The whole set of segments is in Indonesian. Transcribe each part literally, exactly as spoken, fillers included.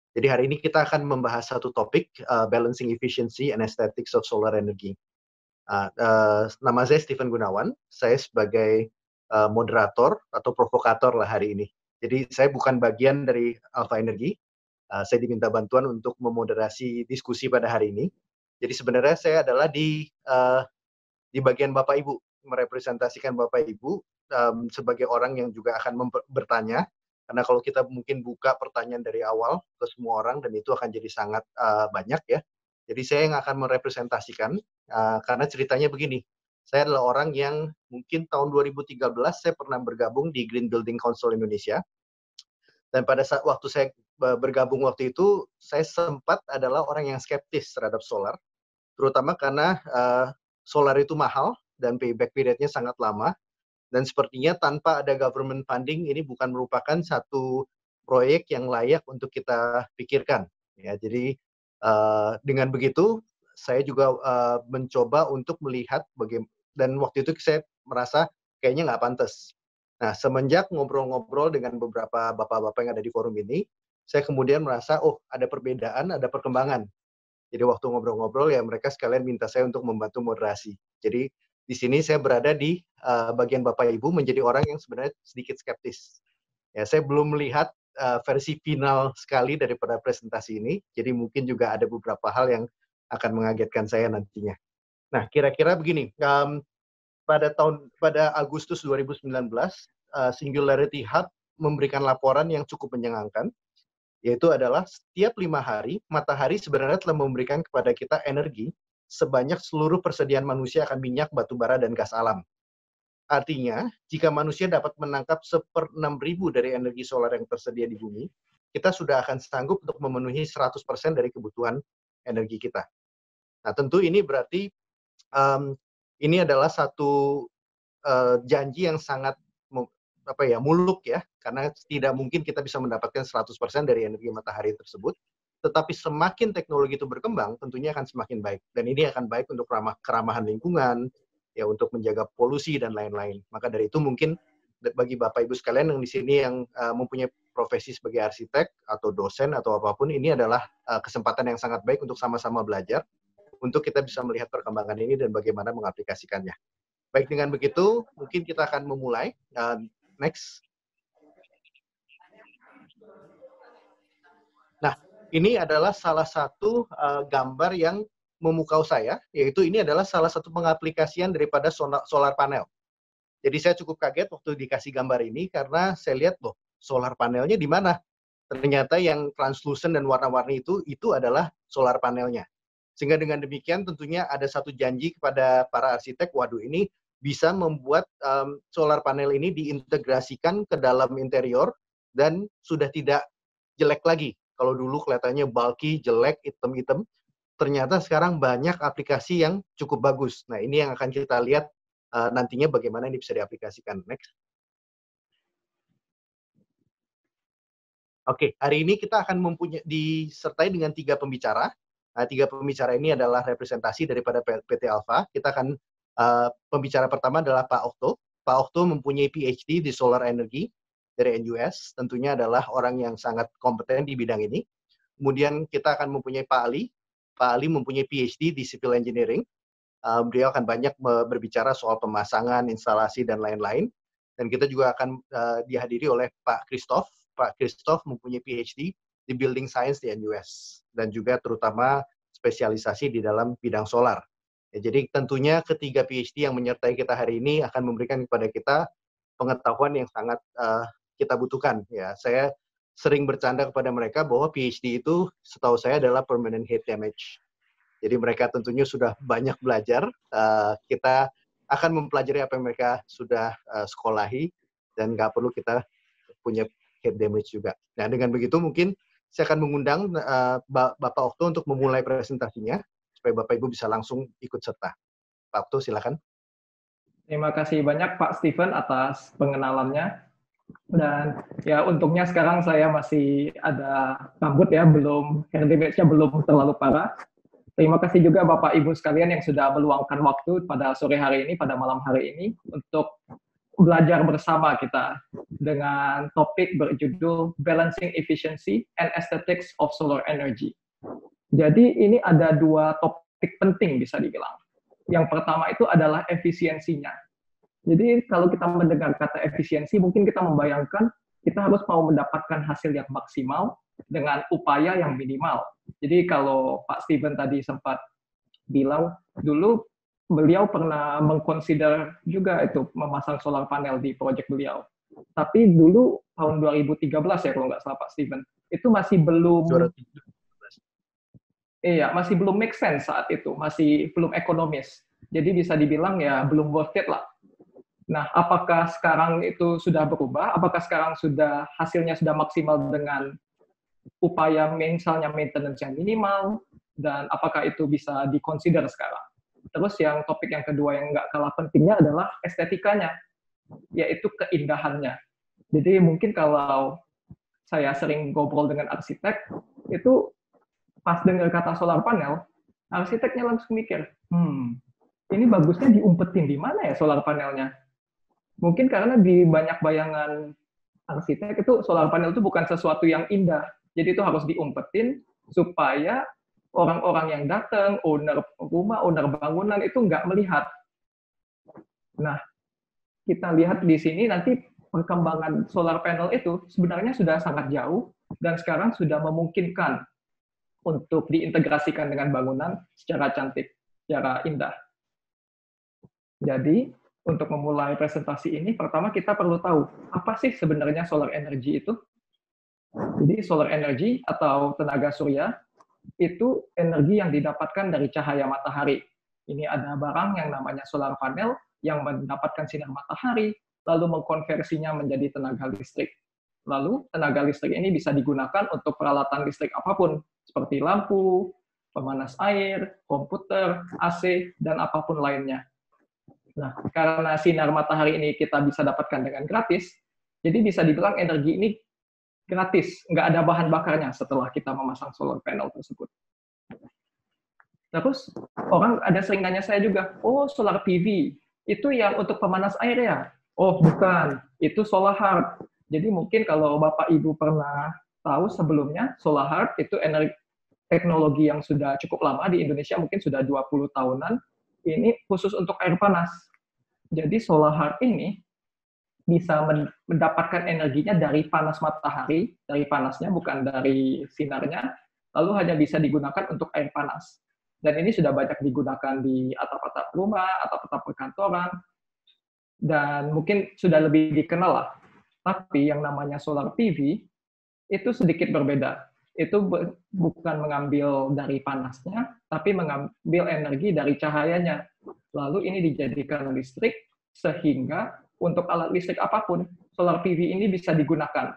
Jadi hari ini kita akan membahas satu topik, uh, balancing efficiency and aesthetics of solar energy. Uh, uh, nama saya Stephen Gunawan, saya sebagai uh, moderator atau provokator lah hari ini. Jadi saya bukan bagian dari Alpha Energy, uh, saya diminta bantuan untuk memoderasi diskusi pada hari ini. Jadi sebenarnya saya adalah di uh, di bagian Bapak Ibu, merepresentasikan Bapak Ibu um, sebagai orang yang juga akan bertanya. Karena kalau kita mungkin buka pertanyaan dari awal ke semua orang, dan itu akan jadi sangat uh, banyak ya. Jadi saya yang akan merepresentasikan, uh, karena ceritanya begini. Saya adalah orang yang mungkin tahun dua ribu tiga belas saya pernah bergabung di Green Building Council Indonesia. Dan pada saat waktu saya bergabung waktu itu, saya sempat adalah orang yang skeptis terhadap solar. Terutama karena uh, solar itu mahal dan payback period-nya sangat lama. Dan sepertinya tanpa ada government funding, ini bukan merupakan satu proyek yang layak untuk kita pikirkan. Ya, jadi uh, dengan begitu, saya juga uh, mencoba untuk melihat bagaimana, dan waktu itu saya merasa kayaknya nggak pantas. Nah, semenjak ngobrol-ngobrol dengan beberapa bapak-bapak yang ada di forum ini, saya kemudian merasa, oh ada perbedaan, ada perkembangan. Jadi waktu ngobrol-ngobrol ya mereka sekalian minta saya untuk membantu moderasi. Jadi di sini saya berada di uh, bagian Bapak Ibu menjadi orang yang sebenarnya sedikit skeptis. Ya, saya belum melihat uh, versi final sekali daripada presentasi ini, jadi mungkin juga ada beberapa hal yang akan mengagetkan saya nantinya. Nah, kira-kira begini, um, pada tahun pada Agustus dua ribu sembilan belas, uh, Singularity Hub memberikan laporan yang cukup menyenangkan, yaitu adalah setiap lima hari, matahari sebenarnya telah memberikan kepada kita energi sebanyak seluruh persediaan manusia akan minyak, batu bara, dan gas alam. Artinya, jika manusia dapat menangkap seper enam ribu dari energi solar yang tersedia di bumi, kita sudah akan sanggup untuk memenuhi seratus persen dari kebutuhan energi kita. Nah, tentu ini berarti um, ini adalah satu uh, janji yang sangat apa ya, muluk ya, karena tidak mungkin kita bisa mendapatkan seratus persen dari energi matahari tersebut. Tetapi semakin teknologi itu berkembang, tentunya akan semakin baik. Dan ini akan baik untuk ramah, keramahan lingkungan, ya untuk menjaga polusi dan lain-lain. Maka dari itu mungkin bagi Bapak Ibu sekalian yang di sini yang uh, mempunyai profesi sebagai arsitek atau dosen atau apapun, ini adalah uh, kesempatan yang sangat baik untuk sama-sama belajar, untuk kita bisa melihat perkembangan ini dan bagaimana mengaplikasikannya. Baik, dengan begitu, mungkin kita akan memulai. Uh, next. Nah, ini adalah salah satu uh, gambar yang memukau saya, yaitu ini adalah salah satu pengaplikasian daripada solar panel. Jadi saya cukup kaget waktu dikasih gambar ini, karena saya lihat, loh, solar panelnya di mana? Ternyata yang translucent dan warna-warni itu, itu adalah solar panelnya. Sehingga dengan demikian tentunya ada satu janji kepada para arsitek, waduh ini bisa membuat um, solar panel ini diintegrasikan ke dalam interior, dan sudah tidak jelek lagi. Kalau dulu kelihatannya bulky, jelek, hitam-hitam, ternyata sekarang banyak aplikasi yang cukup bagus. Nah, ini yang akan kita lihat uh, nantinya bagaimana ini bisa diaplikasikan. Next. Oke, hari ini kita akan mempunyai disertai dengan tiga pembicara. Nah, tiga pembicara ini adalah representasi daripada P T Alpha. Kita akan uh, pembicara pertama adalah Pak Okto. Pak Okto mempunyai P H D di Solar Energy dari N U S, tentunya adalah orang yang sangat kompeten di bidang ini. Kemudian kita akan mempunyai Pak Ali. Pak Ali mempunyai P H D di Civil Engineering. Uh, beliau akan banyak berbicara soal pemasangan, instalasi, dan lain-lain. Dan kita juga akan uh, dihadiri oleh Pak Christoph. Pak Christoph mempunyai P H D di Building Science di N U S. Dan juga terutama spesialisasi di dalam bidang solar. Ya, jadi tentunya ketiga P H D yang menyertai kita hari ini akan memberikan kepada kita pengetahuan yang sangat uh, kita butuhkan. Ya, saya sering bercanda kepada mereka bahwa P H D itu setahu saya adalah permanent heat damage. Jadi mereka tentunya sudah banyak belajar. Uh, kita akan mempelajari apa yang mereka sudah uh, sekolahi, dan nggak perlu kita punya heat damage juga. Nah, dengan begitu mungkin saya akan mengundang uh, Bapak Okto untuk memulai presentasinya, supaya Bapak Ibu bisa langsung ikut serta. Pak Okto, silakan. Terima kasih banyak Pak Stephen atas pengenalannya. Dan ya untungnya sekarang saya masih ada rambut ya, belum hair damage-nya belum terlalu parah. Terima kasih juga Bapak Ibu sekalian yang sudah meluangkan waktu pada sore hari ini, pada malam hari ini, untuk belajar bersama kita dengan topik berjudul Balancing Efficiency and Aesthetics of Solar Energy. Jadi ini ada dua topik penting bisa dibilang. Yang pertama itu adalah efisiensinya. Jadi kalau kita mendengar kata efisiensi, mungkin kita membayangkan kita harus mau mendapatkan hasil yang maksimal dengan upaya yang minimal. Jadi kalau Pak Steven tadi sempat bilang, dulu beliau pernah mengconsider juga itu memasang solar panel di proyek beliau. Tapi dulu tahun dua ribu tiga belas ya kalau nggak salah Pak Steven, itu masih belum iya, masih belum make sense saat itu, masih belum ekonomis. Jadi bisa dibilang ya belum worth it lah. Nah, apakah sekarang itu sudah berubah? Apakah sekarang sudah hasilnya sudah maksimal dengan upaya misalnya maintenance yang minimal, dan apakah itu bisa dikonsider sekarang? Terus yang topik yang kedua yang nggak kalah pentingnya adalah estetikanya, yaitu keindahannya. Jadi mungkin kalau saya sering ngobrol dengan arsitek, itu pas dengar kata solar panel, arsiteknya langsung mikir, hmm, ini bagusnya diumpetin di mana ya solar panelnya? Mungkin karena di banyak bayangan arsitek itu solar panel itu bukan sesuatu yang indah. Jadi itu harus diumpetin supaya orang-orang yang datang, owner rumah, owner bangunan itu nggak melihat. Nah, kita lihat di sini nanti perkembangan solar panel itu sebenarnya sudah sangat jauh dan sekarang sudah memungkinkan untuk diintegrasikan dengan bangunan secara cantik, secara indah. Jadi, untuk memulai presentasi ini, pertama kita perlu tahu, apa sih sebenarnya solar energy itu? Jadi, solar energy atau tenaga surya, itu energi yang didapatkan dari cahaya matahari. Ini ada barang yang namanya solar panel, yang mendapatkan sinar matahari, lalu mengkonversinya menjadi tenaga listrik. Lalu, tenaga listrik ini bisa digunakan untuk peralatan listrik apapun, seperti lampu, pemanas air, komputer, A C, dan apapun lainnya. Nah, karena sinar matahari ini kita bisa dapatkan dengan gratis, jadi bisa dibilang energi ini gratis, nggak ada bahan bakarnya setelah kita memasang solar panel tersebut. Terus, orang ada sering nanya saya juga, oh solar P V, itu yang untuk pemanas air ya? Oh bukan, itu solar. Jadi mungkin kalau Bapak Ibu pernah tahu sebelumnya, solar itu energi teknologi yang sudah cukup lama di Indonesia, mungkin sudah dua puluh tahunan, ini khusus untuk air panas. Jadi solar ini bisa mendapatkan energinya dari panas matahari, dari panasnya, bukan dari sinarnya, lalu hanya bisa digunakan untuk air panas. Dan ini sudah banyak digunakan di atap-atap rumah, atap-atap perkantoran, dan mungkin sudah lebih dikenal lah. Tapi yang namanya solar P V, itu sedikit berbeda. Itu bukan mengambil dari panasnya, tapi mengambil energi dari cahayanya. Lalu ini dijadikan listrik, sehingga untuk alat listrik apapun, solar P V ini bisa digunakan.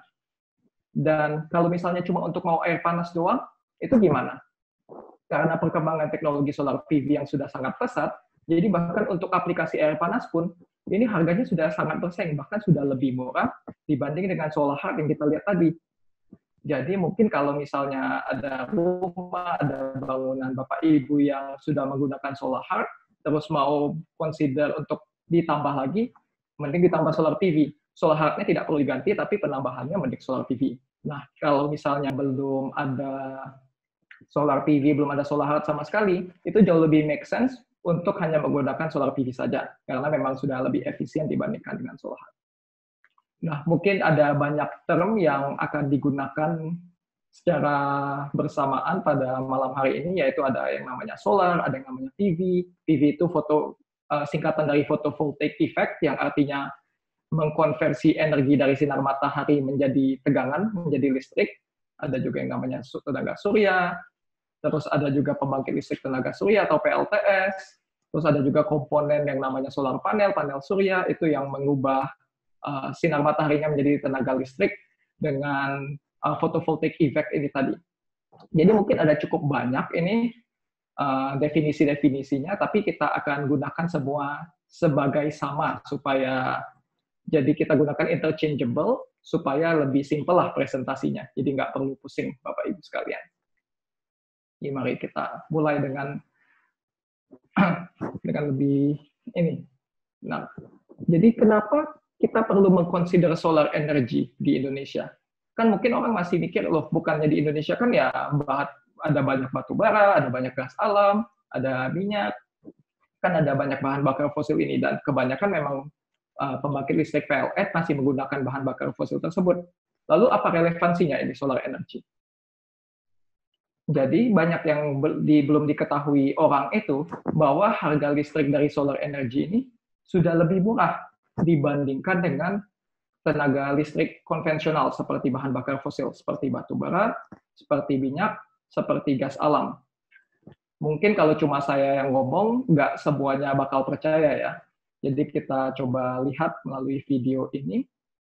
Dan kalau misalnya cuma untuk mau air panas doang, itu gimana? Karena perkembangan teknologi solar P V yang sudah sangat pesat, jadi bahkan untuk aplikasi air panas pun, ini harganya sudah sangat bersaing, bahkan sudah lebih murah dibanding dengan solar yang kita lihat tadi. Jadi mungkin kalau misalnya ada rumah, ada bangunan Bapak Ibu yang sudah menggunakan solar, terus mau consider untuk ditambah lagi, mending ditambah solar P V. Solar heart-nya tidak perlu diganti, tapi penambahannya mending solar P V. Nah, kalau misalnya belum ada solar P V, belum ada solar heart sama sekali, itu jauh lebih make sense untuk hanya menggunakan solar P V saja, karena memang sudah lebih efisien dibandingkan dengan solar heart. Nah, mungkin ada banyak term yang akan digunakan secara bersamaan pada malam hari ini, yaitu ada yang namanya solar, ada yang namanya P V. P V itu foto uh, singkatan dari photovoltaic effect, yang artinya mengkonversi energi dari sinar matahari menjadi tegangan, menjadi listrik. Ada juga yang namanya tenaga surya, terus ada juga pembangkit listrik tenaga surya atau P L T S, terus ada juga komponen yang namanya solar panel, panel surya, itu yang mengubah Uh, sinar mataharinya menjadi tenaga listrik dengan uh, photovoltaic effect ini tadi. Jadi mungkin ada cukup banyak ini uh, definisi-definisinya, tapi kita akan gunakan semua sebagai sama supaya jadi kita gunakan interchangeable supaya lebih simpel lah presentasinya. Jadi nggak perlu pusing Bapak Ibu sekalian. Jadi mari kita mulai dengan dengan lebih ini. Nah, jadi kenapa kita perlu mengconsider solar energy di Indonesia. Kan mungkin orang masih mikir, loh bukannya di Indonesia kan ya ada banyak batu bara, ada banyak gas alam, ada minyak, kan ada banyak bahan bakar fosil ini, dan kebanyakan memang uh, pembangkit listrik P L N masih menggunakan bahan bakar fosil tersebut. Lalu apa relevansinya ini solar energy? Jadi banyak yang di, belum diketahui orang itu bahwa harga listrik dari solar energy ini sudah lebih murah dibandingkan dengan tenaga listrik konvensional seperti bahan bakar fosil, seperti batu bara, seperti minyak, seperti gas alam. Mungkin kalau cuma saya yang ngomong, nggak semuanya bakal percaya ya. Jadi kita coba lihat melalui video ini.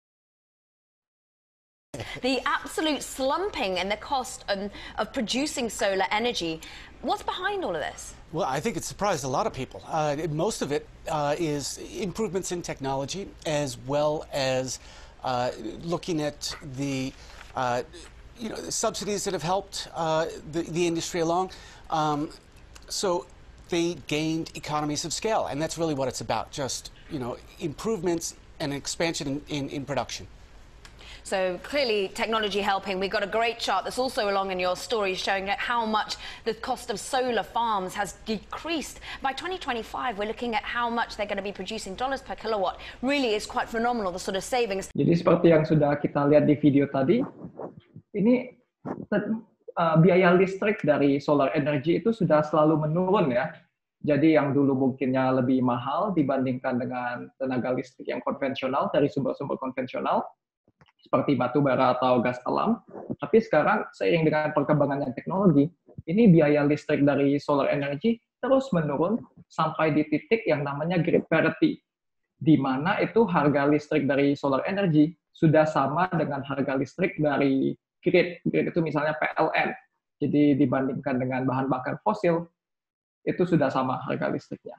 The absolute slumping in the cost of, of producing solar energy. What's behind all of this? Well, I think it surprised a lot of people. Uh, most of it uh, is improvements in technology, as well as uh, looking at the uh, you know, subsidies that have helped uh, the, the industry along. Um, so they gained economies of scale, and that's really what it's about, just you know, improvements and expansion in, in, in production. So clearly technology helping. We've got a great chart that's also along in your story showing how much the cost of solar farms has decreased. By twenty twenty-five, we're looking at how much they're going to be producing dollars per kilowatt. Really is quite phenomenal, the sort of savings. Jadi seperti yang sudah kita lihat di video tadi, ini uh, biaya listrik dari solar energy itu sudah selalu menurun ya. Jadi yang dulu mungkinnya lebih mahal dibandingkan dengan tenaga listrik yang konvensional dari sumber-sumber konvensional, seperti batu bara atau gas alam. Tapi sekarang seiring dengan perkembangan teknologi, ini biaya listrik dari solar energy terus menurun sampai di titik yang namanya grid parity, di mana itu harga listrik dari solar energy sudah sama dengan harga listrik dari grid. Grid itu misalnya P L N. Jadi dibandingkan dengan bahan bakar fosil, itu sudah sama harga listriknya.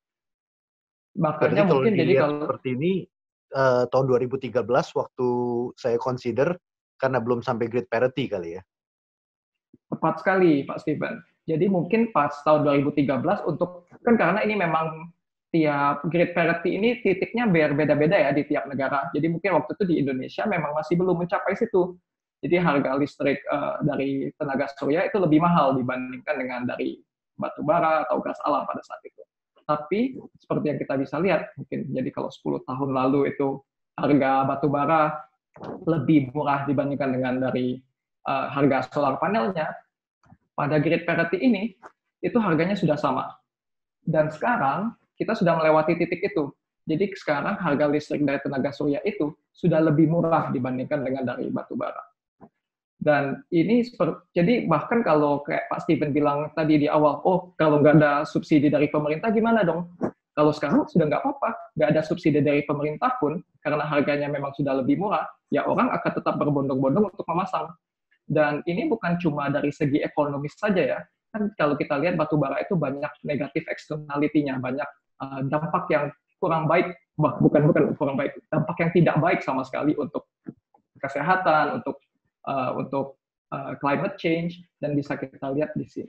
Makanya mungkin jadi kalau seperti ini, Uh, tahun dua ribu tiga belas waktu saya consider karena belum sampai grid parity kali ya. Tepat sekali Pak Steven. Jadi mungkin pas tahun dua ribu tiga belas untuk kan karena ini memang tiap grid parity ini titiknya berbeda-beda ya di tiap negara. Jadi mungkin waktu itu di Indonesia memang masih belum mencapai situ. Jadi harga listrik uh, dari tenaga surya itu lebih mahal dibandingkan dengan dari batu bara atau gas alam pada saat itu. Tapi seperti yang kita bisa lihat, mungkin jadi kalau sepuluh tahun lalu itu harga batu bara lebih murah dibandingkan dengan dari uh, harga solar panelnya, pada grid parity ini, itu harganya sudah sama. Dan sekarang kita sudah melewati titik itu. Jadi sekarang harga listrik dari tenaga surya itu sudah lebih murah dibandingkan dengan dari batu bara. Dan ini jadi bahkan kalau kayak Pak Steven bilang tadi di awal, oh kalau nggak ada subsidi dari pemerintah gimana dong? Kalau sekarang sudah nggak apa-apa, nggak ada subsidi dari pemerintah pun, karena harganya memang sudah lebih murah, ya orang akan tetap berbondong-bondong untuk memasang. Dan ini bukan cuma dari segi ekonomis saja ya, kan kalau kita lihat batu bara itu banyak negatif externality-nya, banyak uh, dampak yang kurang baik, bah, bukan bukan kurang baik, dampak yang tidak baik sama sekali untuk kesehatan, untuk Uh, untuk uh, climate change, dan bisa kita lihat di sini.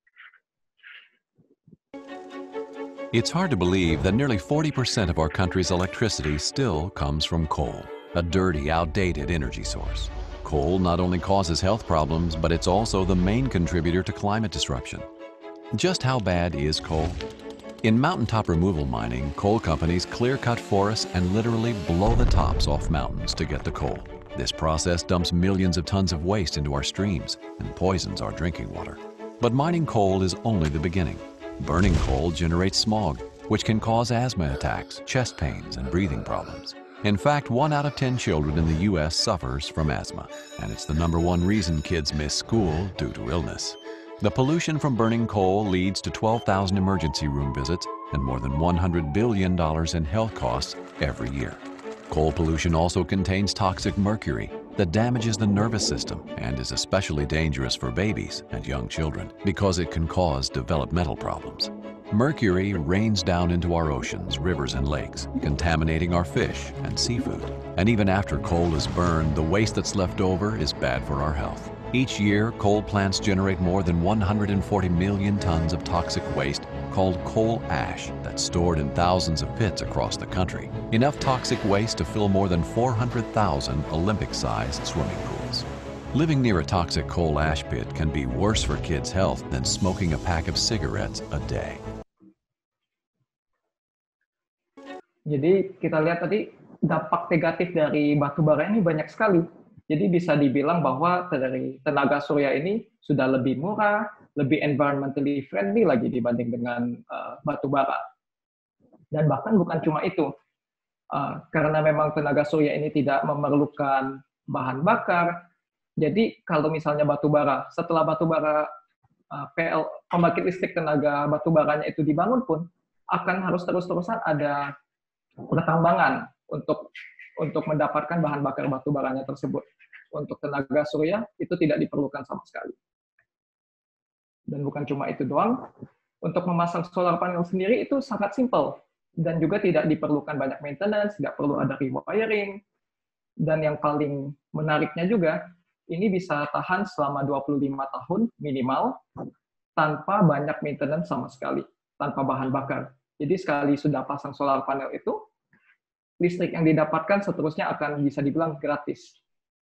It's hard to believe that nearly forty percent of our country's electricity still comes from coal, a dirty, outdated energy source. Coal not only causes health problems, but it's also the main contributor to climate disruption. Just how bad is coal? In mountaintop removal mining, coal companies clear-cut forests and literally blow the tops off mountains to get the coal. This process dumps millions of tons of waste into our streams and poisons our drinking water. But mining coal is only the beginning. Burning coal generates smog, which can cause asthma attacks, chest pains, and breathing problems. In fact, one out of ten children in the U S suffers from asthma, and it's the number one reason kids miss school due to illness. The pollution from burning coal leads to twelve thousand emergency room visits and more than one hundred billion dollars in health costs every year. Coal pollution also contains toxic mercury that damages the nervous system and is especially dangerous for babies and young children because it can cause developmental problems. Mercury rains down into our oceans, rivers, and lakes, contaminating our fish and seafood. And even after coal is burned, the waste that's left over is bad for our health. Each year, coal plants generate more than one hundred forty million tons of toxic waste, called coal ash that's stored in thousands of pits across the country, enough toxic waste to fill more than four hundred thousand Olympic-sized swimming pools. Living near a toxic coal ash pit can be worse for kids' health than smoking a pack of cigarettes a day. Jadi kita lihat tadi dampak negatif dari batu bara ini banyak sekali. Jadi bisa dibilang bahwa dari tenaga surya ini sudah lebih murah, lebih environmentally friendly lagi dibanding dengan uh, batu bara. Dan bahkan bukan cuma itu, uh, karena memang tenaga surya ini tidak memerlukan bahan bakar. Jadi kalau misalnya batu bara, setelah batu bara uh, P L pembangkit listrik tenaga batu baranya itu dibangun pun akan harus terus-terusan ada pertambangan untuk untuk mendapatkan bahan bakar batu baranya tersebut. Untuk tenaga surya itu tidak diperlukan sama sekali. Dan bukan cuma itu doang, untuk memasang solar panel sendiri itu sangat simple dan juga tidak diperlukan banyak maintenance, tidak perlu ada rewiring. Dan yang paling menariknya juga, ini bisa tahan selama dua puluh lima tahun minimal tanpa banyak maintenance sama sekali, tanpa bahan bakar. Jadi sekali sudah pasang solar panel itu, listrik yang didapatkan seterusnya akan bisa dibilang gratis.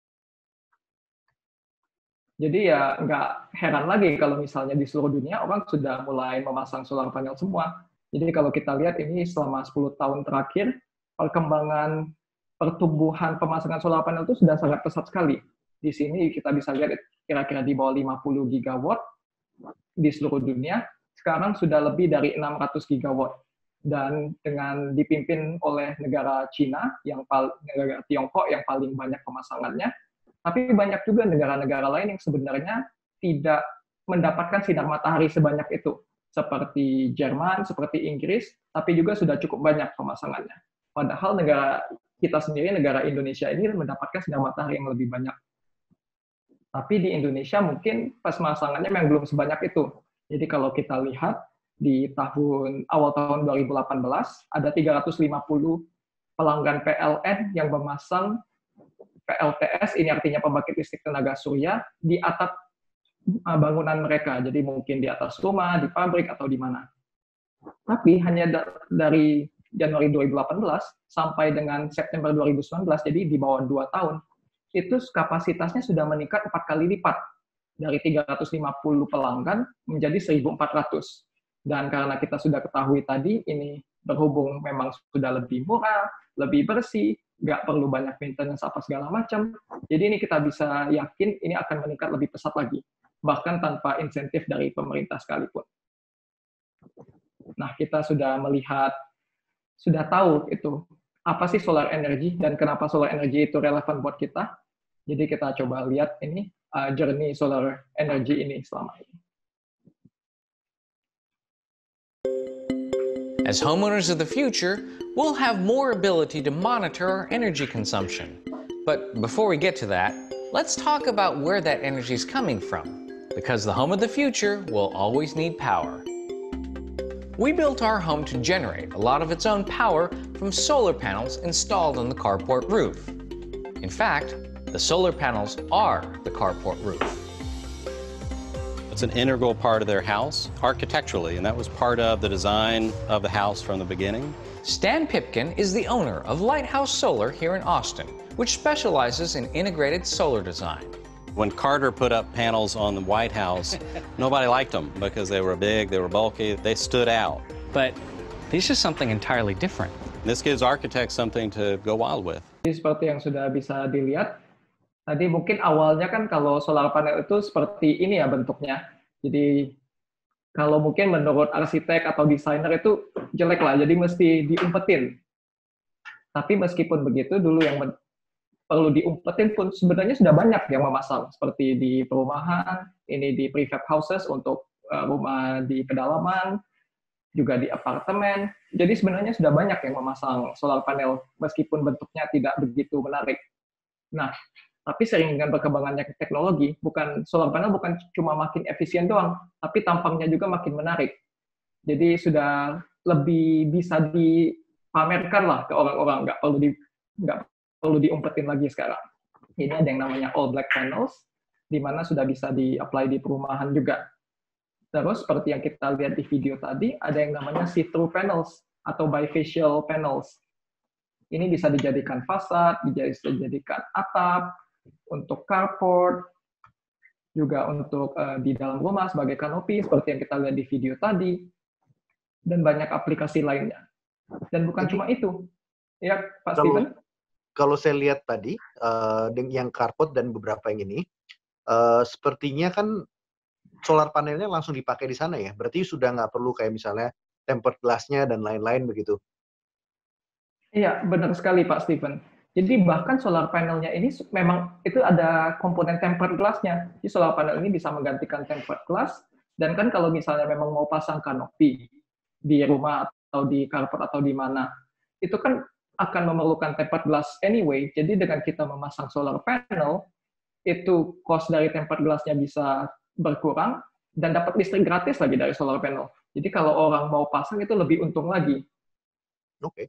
Jadi ya nggak heran lagi kalau misalnya di seluruh dunia orang sudah mulai memasang solar panel semua. Jadi kalau kita lihat ini selama sepuluh tahun terakhir, perkembangan pertumbuhan pemasangan solar panel itu sudah sangat pesat sekali. Di sini kita bisa lihat kira-kira di bawah lima puluh gigawatt di seluruh dunia, sekarang sudah lebih dari enam ratus gigawatt. Dan dengan dipimpin oleh negara Cina, yang paling, negara Tiongkok yang paling banyak pemasangannya, tapi banyak juga negara-negara lain yang sebenarnya tidak mendapatkan sinar matahari sebanyak itu, seperti Jerman, seperti Inggris, tapi juga sudah cukup banyak pemasangannya. Padahal negara kita sendiri, negara Indonesia ini mendapatkan sinar matahari yang lebih banyak. Tapi di Indonesia mungkin pemasangannya memang belum sebanyak itu. Jadi kalau kita lihat, di tahun awal tahun dua ribu delapan belas ada tiga ratus lima puluh pelanggan P L N yang memasang P L T S, ini artinya pembangkit listrik tenaga surya, di atap bangunan mereka. Jadi mungkin di atas rumah, di pabrik, atau di mana. Tapi hanya dari Januari dua ribu delapan belas sampai dengan September dua ribu sembilan belas, jadi di bawah dua tahun, itu kapasitasnya sudah meningkat empat kali lipat. Dari tiga ratus lima puluh pelanggan menjadi seribu empat ratus. Dan karena kita sudah ketahui tadi, ini berhubung memang sudah lebih murah, lebih bersih, nggak perlu banyak maintenance apa segala macam. Jadi ini kita bisa yakin ini akan meningkat lebih pesat lagi, bahkan tanpa insentif dari pemerintah sekalipun. Nah, kita sudah melihat, sudah tahu itu apa sih solar energy dan kenapa solar energy itu relevan buat kita. Jadi kita coba lihat ini uh, journey solar energy ini selama ini. As homeowners of the future, we'll have more ability to monitor our energy consumption. But before we get to that, let's talk about where that energy is coming from, because the home of the future will always need power. We built our home to generate a lot of its own power from solar panels installed on the carport roof. In fact, the solar panels are the carport roof. It's an integral part of their house architecturally, and that was part of the design of the house from the beginning. Stan Pipkin is the owner of Lighthouse Solar here in Austin, which specializes in integrated solar design. When Carter put up panels on the White House, nobody liked them because they were big, they were bulky, they stood out. But this is something entirely different. This gives architects something to go wild with. Jadi seperti yang sudah bisa dilihat, tadi mungkin awalnya kan kalau solar panel itu seperti ini ya bentuknya. Jadi kalau mungkin menurut arsitek atau desainer itu jelek lah, jadi mesti diumpetin. Tapi meskipun begitu, dulu yang perlu diumpetin pun sebenarnya sudah banyak yang memasang. Seperti di perumahan, ini di prefab houses untuk rumah di pedalaman, juga di apartemen. Jadi sebenarnya sudah banyak yang memasang solar panel, meskipun bentuknya tidak begitu menarik. Nah, tapi sering dengan berkembangannya teknologi, bukan solar panel bukan cuma makin efisien doang, tapi tampangnya juga makin menarik. Jadi sudah lebih bisa dipamerkan lah ke orang-orang, nggak perlu di nggak perlu diumpetin lagi sekarang. Ini ada yang namanya all black panels, di mana sudah bisa di-apply di perumahan juga. Terus seperti yang kita lihat di video tadi, ada yang namanya see-through panels atau bifacial panels. Ini bisa dijadikan fasad, bisa dijadikan atap, untuk carport, juga untuk uh, di dalam rumah sebagai kanopi, seperti yang kita lihat di video tadi, dan banyak aplikasi lainnya. Dan bukan Jadi, cuma itu. Ya, Pak kalau, Steven? Kalau saya lihat tadi, uh, yang carport dan beberapa yang ini, uh, sepertinya kan solar panelnya langsung dipakai di sana ya. Berarti sudah nggak perlu kayak misalnya tempered glass-nya dan lain-lain begitu. Iya, benar sekali Pak Steven. Jadi bahkan solar panelnya ini memang itu ada komponen tempered glass-nya. Jadi solar panel ini bisa menggantikan tempered glass. Dan kan kalau misalnya memang mau pasang kanopi di rumah atau di carport atau di mana, itu kan akan memerlukan tempered glass anyway. Jadi dengan kita memasang solar panel, itu cost dari tempered glass-nya bisa berkurang, dan dapat listrik gratis lagi dari solar panel. Jadi kalau orang mau pasang itu lebih untung lagi. Oke. Okay.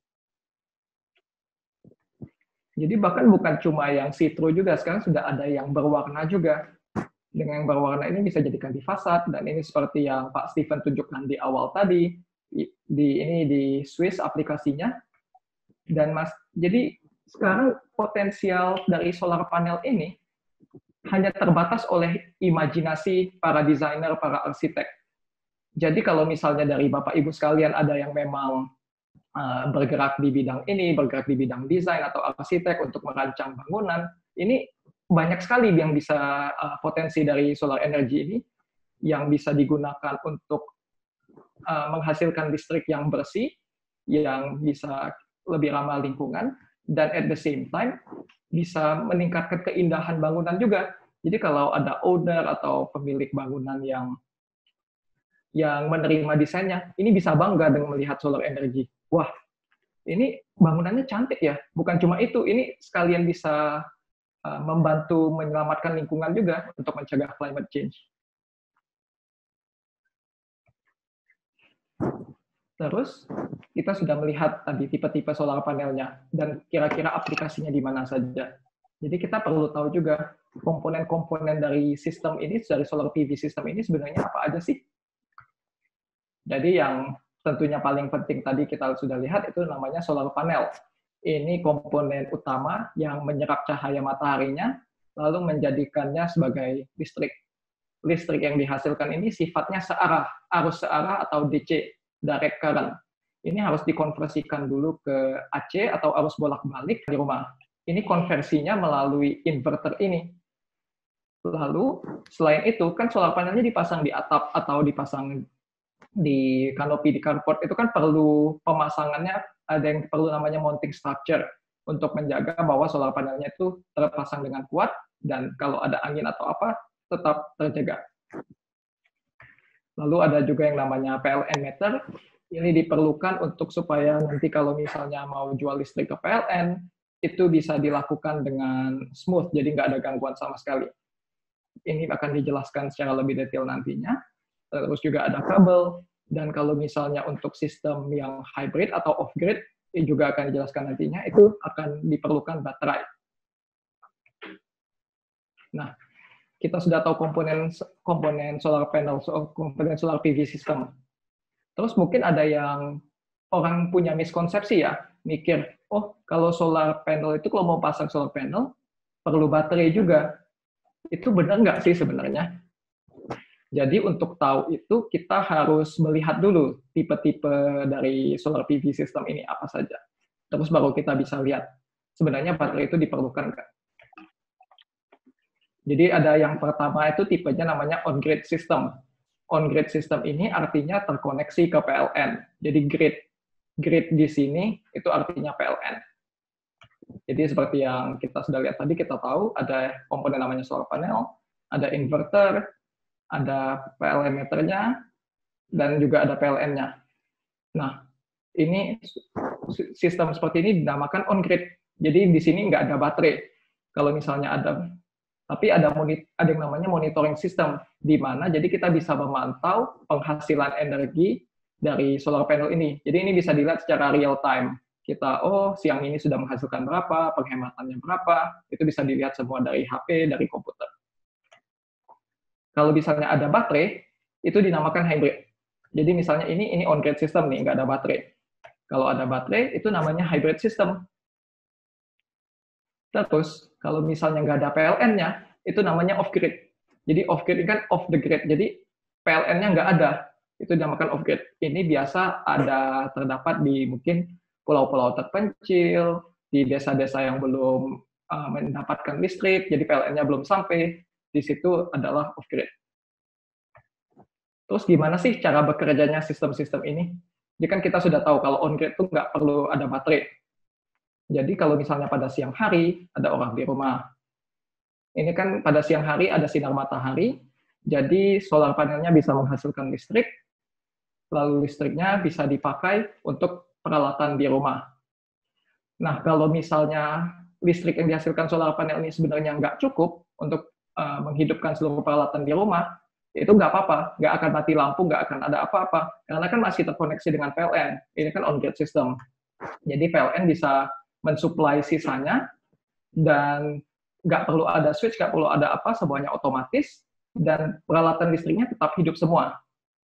Jadi bahkan bukan cuma yang see-through juga, sekarang sudah ada yang berwarna juga. Dengan yang berwarna ini bisa jadikan di fasad, dan ini seperti yang Pak Steven tunjukkan di awal tadi, di ini di Swiss aplikasinya. Dan Mas, jadi sekarang potensial dari solar panel ini hanya terbatas oleh imajinasi para desainer, para arsitek. Jadi kalau misalnya dari Bapak Ibu sekalian ada yang memang uh, bergerak di bidang ini, bergerak di bidang desain atau arsitek untuk merancang bangunan, ini banyak sekali yang bisa uh, potensi dari solar energy ini yang bisa digunakan untuk uh, menghasilkan listrik yang bersih, yang bisa lebih ramah lingkungan, dan at the same time bisa meningkatkan keindahan bangunan juga. Jadi kalau ada owner atau pemilik bangunan yang yang menerima desainnya, ini bisa bangga dengan melihat solar energy. Wah, ini bangunannya cantik ya. Bukan cuma itu, ini sekalian bisa uh, membantu menyelamatkan lingkungan juga untuk mencegah climate change. Terus, kita sudah melihat tadi tipe-tipe solar panelnya, dan kira-kira aplikasinya di mana saja. Jadi kita perlu tahu juga komponen-komponen dari sistem ini, dari solar P V sistem ini sebenarnya apa aja sih? Jadi yang tentunya paling penting tadi kita sudah lihat itu namanya solar panel. Ini komponen utama yang menyerap cahaya mataharinya, lalu menjadikannya sebagai listrik. Listrik yang dihasilkan ini sifatnya searah, arus searah atau D C, direct current. Ini harus dikonversikan dulu ke A C atau arus bolak-balik di rumah. Ini konversinya melalui inverter ini. Lalu, selain itu, kan solar panelnya dipasang di atap atau dipasang di kanopi, di carport, itu kan perlu pemasangannya, ada yang perlu namanya mounting structure, untuk menjaga bahwa solar panelnya itu terpasang dengan kuat, dan kalau ada angin atau apa, tetap terjaga. Lalu ada juga yang namanya P L N meter, ini diperlukan untuk supaya nanti kalau misalnya mau jual listrik ke P L N, itu bisa dilakukan dengan smooth, jadi nggak ada gangguan sama sekali. Ini akan dijelaskan secara lebih detail nantinya. Terus juga ada kabel, dan kalau misalnya untuk sistem yang hybrid atau off-grid, ini juga akan dijelaskan nantinya, itu akan diperlukan baterai. Nah, kita sudah tahu komponen komponen solar panel, komponen solar P V system. Terus mungkin ada yang orang punya miskonsepsi ya, mikir, oh kalau solar panel itu kalau mau pasang solar panel, perlu baterai juga. Itu benar nggak sih sebenarnya? Jadi untuk tahu itu, kita harus melihat dulu tipe-tipe dari solar P V system ini apa saja. Terus baru kita bisa lihat, sebenarnya baterai itu diperlukan nggak? Jadi ada yang pertama itu tipenya namanya on-grid system. On-grid system ini artinya terkoneksi ke P L N. Jadi grid. Grid di sini itu artinya P L N. Jadi seperti yang kita sudah lihat tadi, kita tahu ada komponen namanya solar panel, ada inverter, ada P L N meternya, dan juga ada P L N-nya. Nah, ini sistem seperti ini dinamakan on-grid. Jadi di sini nggak ada baterai. Kalau misalnya ada, tapi ada monit, ada yang namanya monitoring system, di mana jadi kita bisa memantau penghasilan energi dari solar panel ini. Jadi ini bisa dilihat secara real time. Kita, oh siang ini sudah menghasilkan berapa, penghematannya berapa, itu bisa dilihat semua dari H P, dari komputer. Kalau misalnya ada baterai, itu dinamakan hybrid. Jadi misalnya ini ini on-grid system nih, nggak ada baterai. Kalau ada baterai, itu namanya hybrid system. Terus, kalau misalnya nggak ada P L N-nya, itu namanya off-grid. Jadi off-grid ini kan off the grid, jadi P L N-nya nggak ada. Itu dinamakan off-grid. Ini biasa ada terdapat di mungkin pulau-pulau terpencil, di desa-desa yang belum uh, mendapatkan listrik, jadi P L N-nya belum sampai, di situ adalah off-grid. Terus gimana sih cara bekerjanya sistem-sistem ini? Jadi kan kita sudah tahu kalau on-grid itu nggak perlu ada baterai. Jadi kalau misalnya pada siang hari, ada orang di rumah. Ini kan pada siang hari ada sinar matahari, jadi solar panelnya bisa menghasilkan listrik, lalu listriknya bisa dipakai untuk peralatan di rumah. Nah, kalau misalnya listrik yang dihasilkan solar panel ini sebenarnya nggak cukup untuk uh, menghidupkan seluruh peralatan di rumah, itu nggak apa-apa, nggak akan mati lampu, nggak akan ada apa-apa, karena kan masih terkoneksi dengan P L N. Ini kan on-grid system. Jadi P L N bisa mensuplai sisanya, dan nggak perlu ada switch, nggak perlu ada apa, semuanya otomatis, dan peralatan listriknya tetap hidup semua.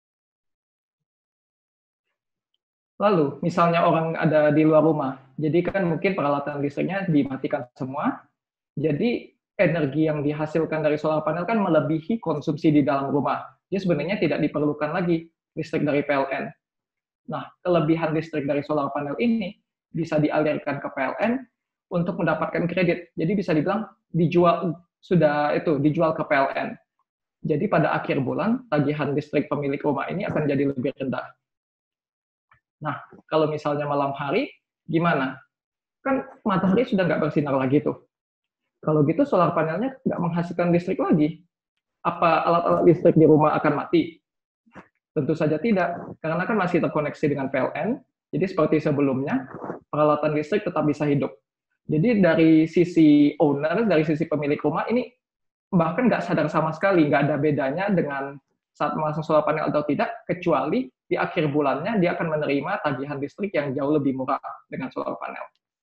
Lalu, misalnya orang ada di luar rumah, jadi kan mungkin peralatan listriknya dimatikan semua, jadi energi yang dihasilkan dari solar panel kan melebihi konsumsi di dalam rumah. Jadi sebenarnya tidak diperlukan lagi listrik dari P L N. Nah, kelebihan listrik dari solar panel ini bisa dialirkan ke P L N untuk mendapatkan kredit. Jadi bisa dibilang dijual, sudah itu dijual ke P L N. Jadi pada akhir bulan, tagihan listrik pemilik rumah ini akan jadi lebih rendah. Nah, kalau misalnya malam hari, gimana? Kan matahari sudah nggak bersinar lagi tuh. Kalau gitu solar panelnya nggak menghasilkan listrik lagi. Apa alat-alat listrik di rumah akan mati? Tentu saja tidak, karena kan masih terkoneksi dengan P L N, jadi seperti sebelumnya, peralatan listrik tetap bisa hidup. Jadi dari sisi owner, dari sisi pemilik rumah, ini bahkan nggak sadar sama sekali, nggak ada bedanya dengan saat memasang solar panel atau tidak, kecuali di akhir bulannya dia akan menerima tagihan listrik yang jauh lebih murah dengan solar panel.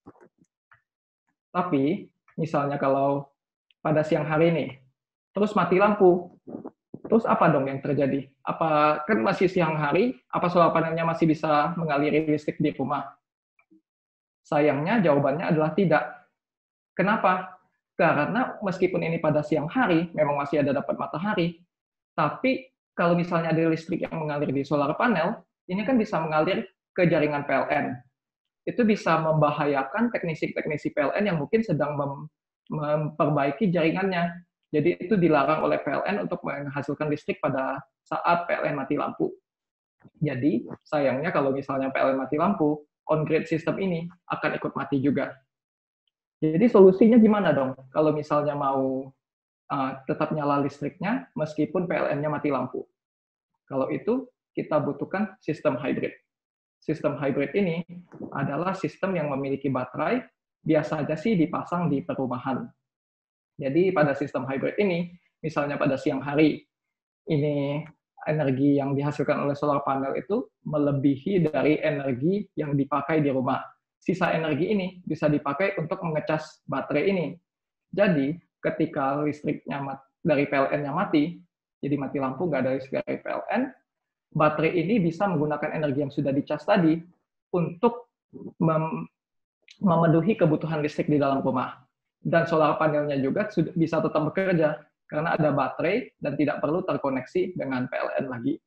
Tapi, misalnya kalau pada siang hari nih, terus mati lampu, terus apa dong yang terjadi? Apa kan masih siang hari, apa solar panelnya masih bisa mengaliri listrik di rumah? Sayangnya jawabannya adalah tidak. Kenapa? Karena meskipun ini pada siang hari, memang masih ada dapat matahari, tapi kalau misalnya ada listrik yang mengalir di solar panel, ini kan bisa mengalir ke jaringan P L N. Itu bisa membahayakan teknisi-teknisi P L N yang mungkin sedang mem memperbaiki jaringannya. Jadi itu dilarang oleh P L N untuk menghasilkan listrik pada saat P L N mati lampu. Jadi sayangnya kalau misalnya P L N mati lampu, on-grid system ini akan ikut mati juga. Jadi solusinya gimana dong? Kalau misalnya mau Uh, tetap nyala listriknya meskipun P L N-nya mati lampu. Kalau itu, kita butuhkan sistem hybrid. Sistem hybrid ini adalah sistem yang memiliki baterai, biasa saja sih dipasang di perumahan. Jadi pada sistem hybrid ini, misalnya pada siang hari, ini energi yang dihasilkan oleh solar panel itu melebihi dari energi yang dipakai di rumah. Sisa energi ini bisa dipakai untuk mengecas baterai ini. Jadi, ketika listriknya dari P L N-nya mati, jadi mati lampu, nggak ada listrik dari P L N, baterai ini bisa menggunakan energi yang sudah dicas tadi untuk mem memenuhi kebutuhan listrik di dalam rumah. Dan solar panelnya juga sudah bisa tetap bekerja, karena ada baterai dan tidak perlu terkoneksi dengan P L N lagi.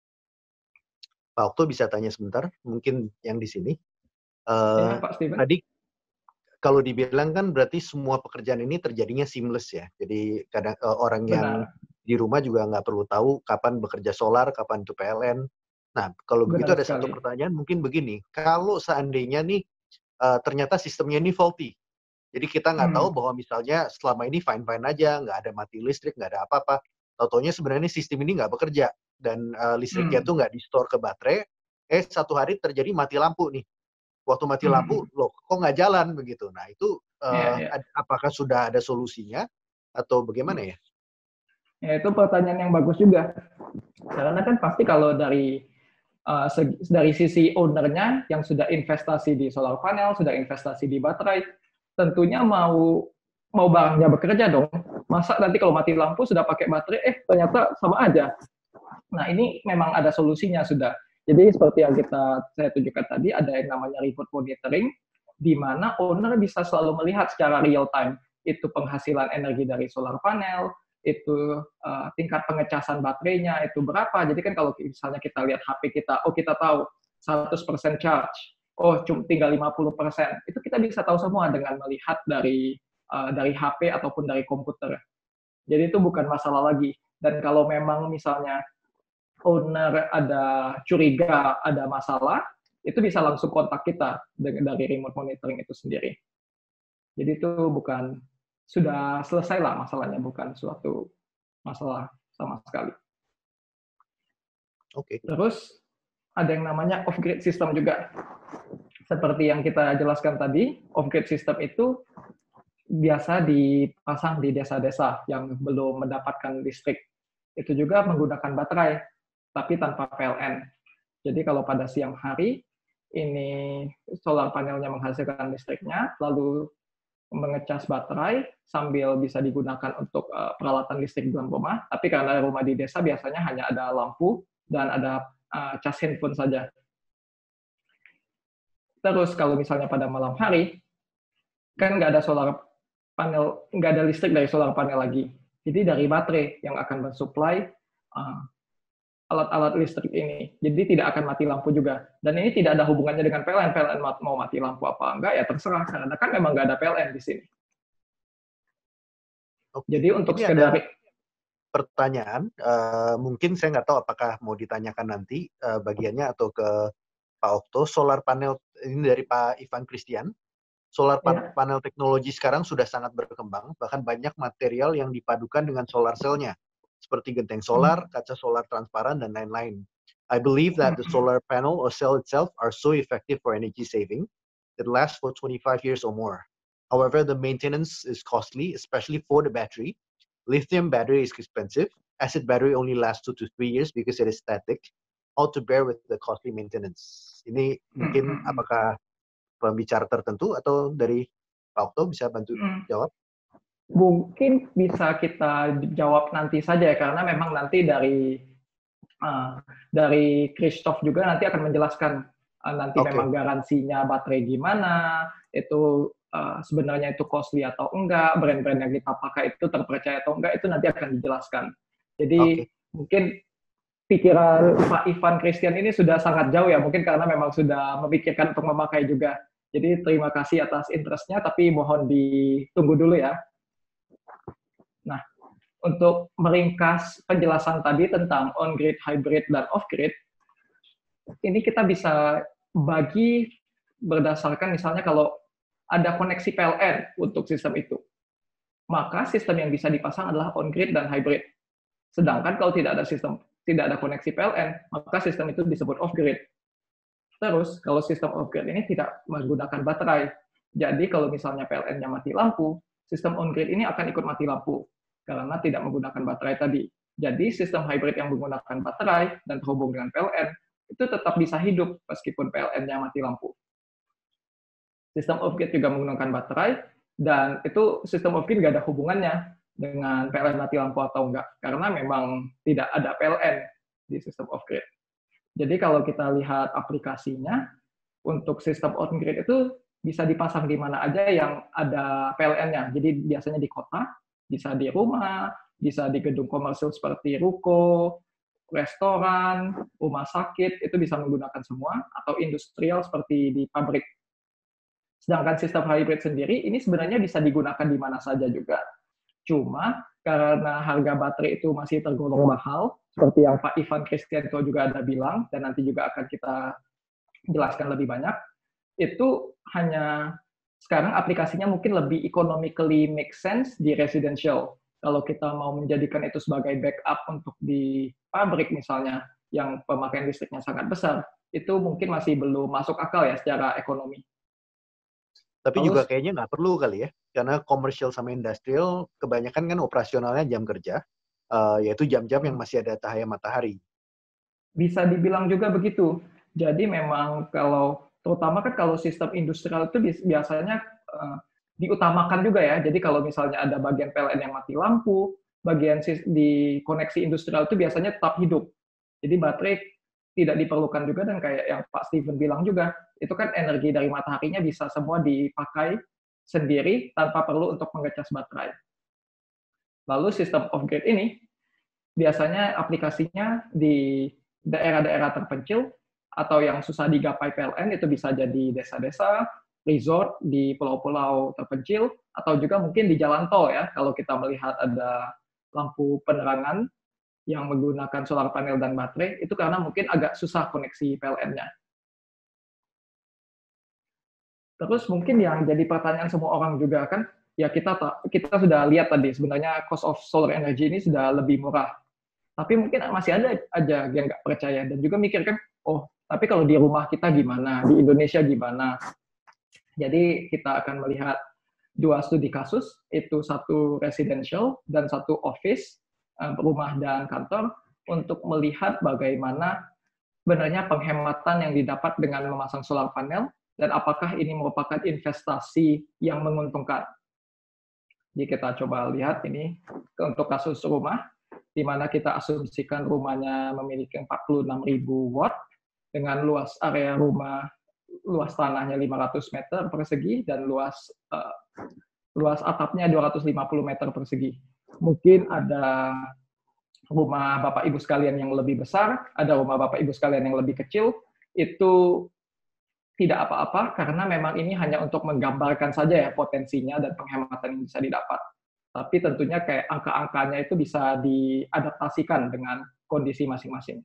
Pak Okto bisa tanya sebentar, mungkin yang di sini. Uh, ya, Pak Steven. Tadi kalau dibilang kan berarti semua pekerjaan ini terjadinya seamless ya. Jadi kadang uh, orang yang Benar. Di rumah juga nggak perlu tahu kapan bekerja solar, kapan itu P L N. Nah, kalau Benar begitu ada sekali. Satu pertanyaan mungkin begini. Kalau seandainya nih uh, ternyata sistemnya ini faulty. Jadi kita nggak hmm. tahu bahwa misalnya selama ini fine-fine aja, nggak ada mati listrik, nggak ada apa-apa. Tau-taunya sebenarnya sistem ini nggak bekerja. Dan uh, listriknya hmm. tuh nggak di-store ke baterai. Eh, satu hari terjadi mati lampu nih. Waktu mati lampu, hmm. loh, kok nggak jalan begitu? Nah, itu uh, yeah, yeah. apakah sudah ada solusinya atau bagaimana ya? Ya, itu pertanyaan yang bagus juga. Karena kan pasti kalau dari uh, dari sisi ownernya yang sudah investasi di solar panel, sudah investasi di baterai, tentunya mau mau barangnya bekerja dong. Masa nanti kalau mati lampu sudah pakai baterai, eh ternyata sama aja. Nah, ini memang ada solusinya sudah. Jadi seperti yang kita saya tunjukkan tadi, ada yang namanya remote monitoring, di mana owner bisa selalu melihat secara real time itu penghasilan energi dari solar panel, itu uh, tingkat pengecasan baterainya itu berapa. Jadi kan kalau misalnya kita lihat H P kita, oh kita tahu seratus persen charge, oh cuma tinggal lima puluh persen. Itu kita bisa tahu semua dengan melihat dari uh, dari H P ataupun dari komputer. Jadi itu bukan masalah lagi. Dan kalau memang misalnya owner ada curiga, ada masalah, itu bisa langsung kontak kita dari remote monitoring itu sendiri. Jadi itu bukan, sudah selesai lah masalahnya, bukan suatu masalah sama sekali. Oke. Okay. Terus ada yang namanya off-grid system juga. Seperti yang kita jelaskan tadi, off-grid system itu biasa dipasang di desa-desa yang belum mendapatkan listrik. Itu juga menggunakan baterai, tapi tanpa P L N. Jadi kalau pada siang hari, ini solar panelnya menghasilkan listriknya, lalu mengecas baterai sambil bisa digunakan untuk uh, peralatan listrik dalam rumah. Tapi karena rumah di desa biasanya hanya ada lampu dan ada uh, cas handphone saja. Terus kalau misalnya pada malam hari, kan nggak ada solar panel, nggak ada listrik dari solar panel lagi. Jadi dari baterai yang akan mensuplai uh, alat-alat listrik ini. Jadi tidak akan mati lampu juga. Dan ini tidak ada hubungannya dengan P L N. P L N mau mati lampu apa enggak, ya terserah. Karena kan memang nggak ada P L N di sini. Oke. Jadi untuk Ini sekedar... ada pertanyaan, uh, mungkin saya nggak tahu apakah mau ditanyakan nanti uh, bagiannya atau ke Pak Okto. Solar panel, ini dari Pak Ivan Christian. Solar pan ya. Panel teknologi sekarang sudah sangat berkembang, bahkan banyak material yang dipadukan dengan solar cell-nya, seperti genteng solar, kaca solar transparan, dan lain-lain. I believe that the solar panel or cell itself are so effective for energy saving. It lasts for twenty-five years or more. However, the maintenance is costly, especially for the battery. Lithium battery is expensive. Acid battery only lasts two to three years because it is static. How to bear with the costly maintenance? Ini mungkin apakah pembicara tertentu atau dari Pak Okto bisa bantu jawab? Mungkin bisa kita jawab nanti saja ya, karena memang nanti dari uh, dari Christoph juga nanti akan menjelaskan uh, nanti okay. memang garansinya baterai gimana, itu uh, sebenarnya itu costly atau enggak, brand-brand yang kita pakai itu terpercaya atau enggak, itu nanti akan dijelaskan. Jadi okay. mungkin pikiran Pak Ivan Christian ini sudah sangat jauh ya, mungkin karena memang sudah memikirkan untuk memakai juga. Jadi terima kasih atas interest-nya, tapi mohon ditunggu dulu ya. Nah, untuk meringkas penjelasan tadi tentang on-grid, hybrid, dan off-grid, ini kita bisa bagi berdasarkan misalnya kalau ada koneksi P L N untuk sistem itu, maka sistem yang bisa dipasang adalah on-grid dan hybrid. Sedangkan kalau tidak ada sistem, tidak ada koneksi P L N, maka sistem itu disebut off-grid. Terus, kalau sistem off-grid ini tidak menggunakan baterai. Jadi, kalau misalnya P L N-nya mati lampu, sistem on-grid ini akan ikut mati lampu, karena tidak menggunakan baterai tadi. Jadi, sistem hybrid yang menggunakan baterai dan terhubung dengan P L N, itu tetap bisa hidup meskipun P L N-nya mati lampu. Sistem off-grid juga menggunakan baterai, dan itu sistem off-grid nggak ada hubungannya dengan P L N mati lampu atau enggak, karena memang tidak ada P L N di sistem off-grid. Jadi kalau kita lihat aplikasinya, untuk sistem on-grid itu bisa dipasang di mana aja yang ada P L N-nya. Jadi biasanya di kota, bisa di rumah, bisa di gedung komersil seperti ruko, restoran, rumah sakit, itu bisa menggunakan semua, atau industrial seperti di pabrik. Sedangkan sistem hybrid sendiri, ini sebenarnya bisa digunakan di mana saja juga. Cuma karena harga baterai itu masih tergolong mahal, seperti yang Pak Ivan Christianto juga ada bilang, dan nanti juga akan kita jelaskan lebih banyak, itu hanya sekarang aplikasinya mungkin lebih economically make sense di residential. Kalau kita mau menjadikan itu sebagai backup untuk di pabrik misalnya, yang pemakaian listriknya sangat besar, itu mungkin masih belum masuk akal ya secara ekonomi. Tapi Terus, juga kayaknya nggak perlu kali ya, karena komersial sama industrial kebanyakan kan operasionalnya jam kerja, uh, yaitu jam-jam yang masih ada cahaya matahari. Bisa dibilang juga begitu. Jadi memang kalau, terutama kan kalau sistem industrial itu biasanya uh, diutamakan juga ya. Jadi kalau misalnya ada bagian P L N yang mati lampu, bagian di koneksi industrial itu biasanya tetap hidup. Jadi baterai tidak diperlukan juga, dan kayak yang Pak Steven bilang juga, itu kan energi dari mataharinya bisa semua dipakai sendiri tanpa perlu untuk mengecas baterai. Lalu sistem off-grid ini biasanya aplikasinya di daerah-daerah terpencil atau yang susah digapai P L N, itu bisa jadi desa-desa, resort di pulau-pulau terpencil, atau juga mungkin di jalan tol ya, kalau kita melihat ada lampu penerangan yang menggunakan solar panel dan baterai, itu karena mungkin agak susah koneksi P L N-nya. Terus mungkin yang jadi pertanyaan semua orang juga kan, ya kita kita sudah lihat tadi, sebenarnya cost of solar energy ini sudah lebih murah. Tapi mungkin masih ada aja yang nggak percaya, dan juga mikir kan, oh, tapi kalau di rumah kita gimana, di Indonesia gimana? Jadi kita akan melihat dua studi kasus, itu satu residential dan satu office, rumah dan kantor, untuk melihat bagaimana sebenarnya penghematan yang didapat dengan memasang solar panel, dan apakah ini merupakan investasi yang menguntungkan. Jadi kita coba lihat ini untuk kasus rumah, di mana kita asumsikan rumahnya memiliki empat puluh enam ribu watt, dengan luas area rumah, luas tanahnya lima ratus meter persegi, dan luas uh, luas atapnya dua ratus lima puluh meter persegi. Mungkin ada rumah Bapak Ibu sekalian yang lebih besar, ada rumah Bapak Ibu sekalian yang lebih kecil, itu tidak apa-apa, karena memang ini hanya untuk menggambarkan saja ya potensinya dan penghematan yang bisa didapat. Tapi tentunya kayak angka-angkanya itu bisa diadaptasikan dengan kondisi masing-masing.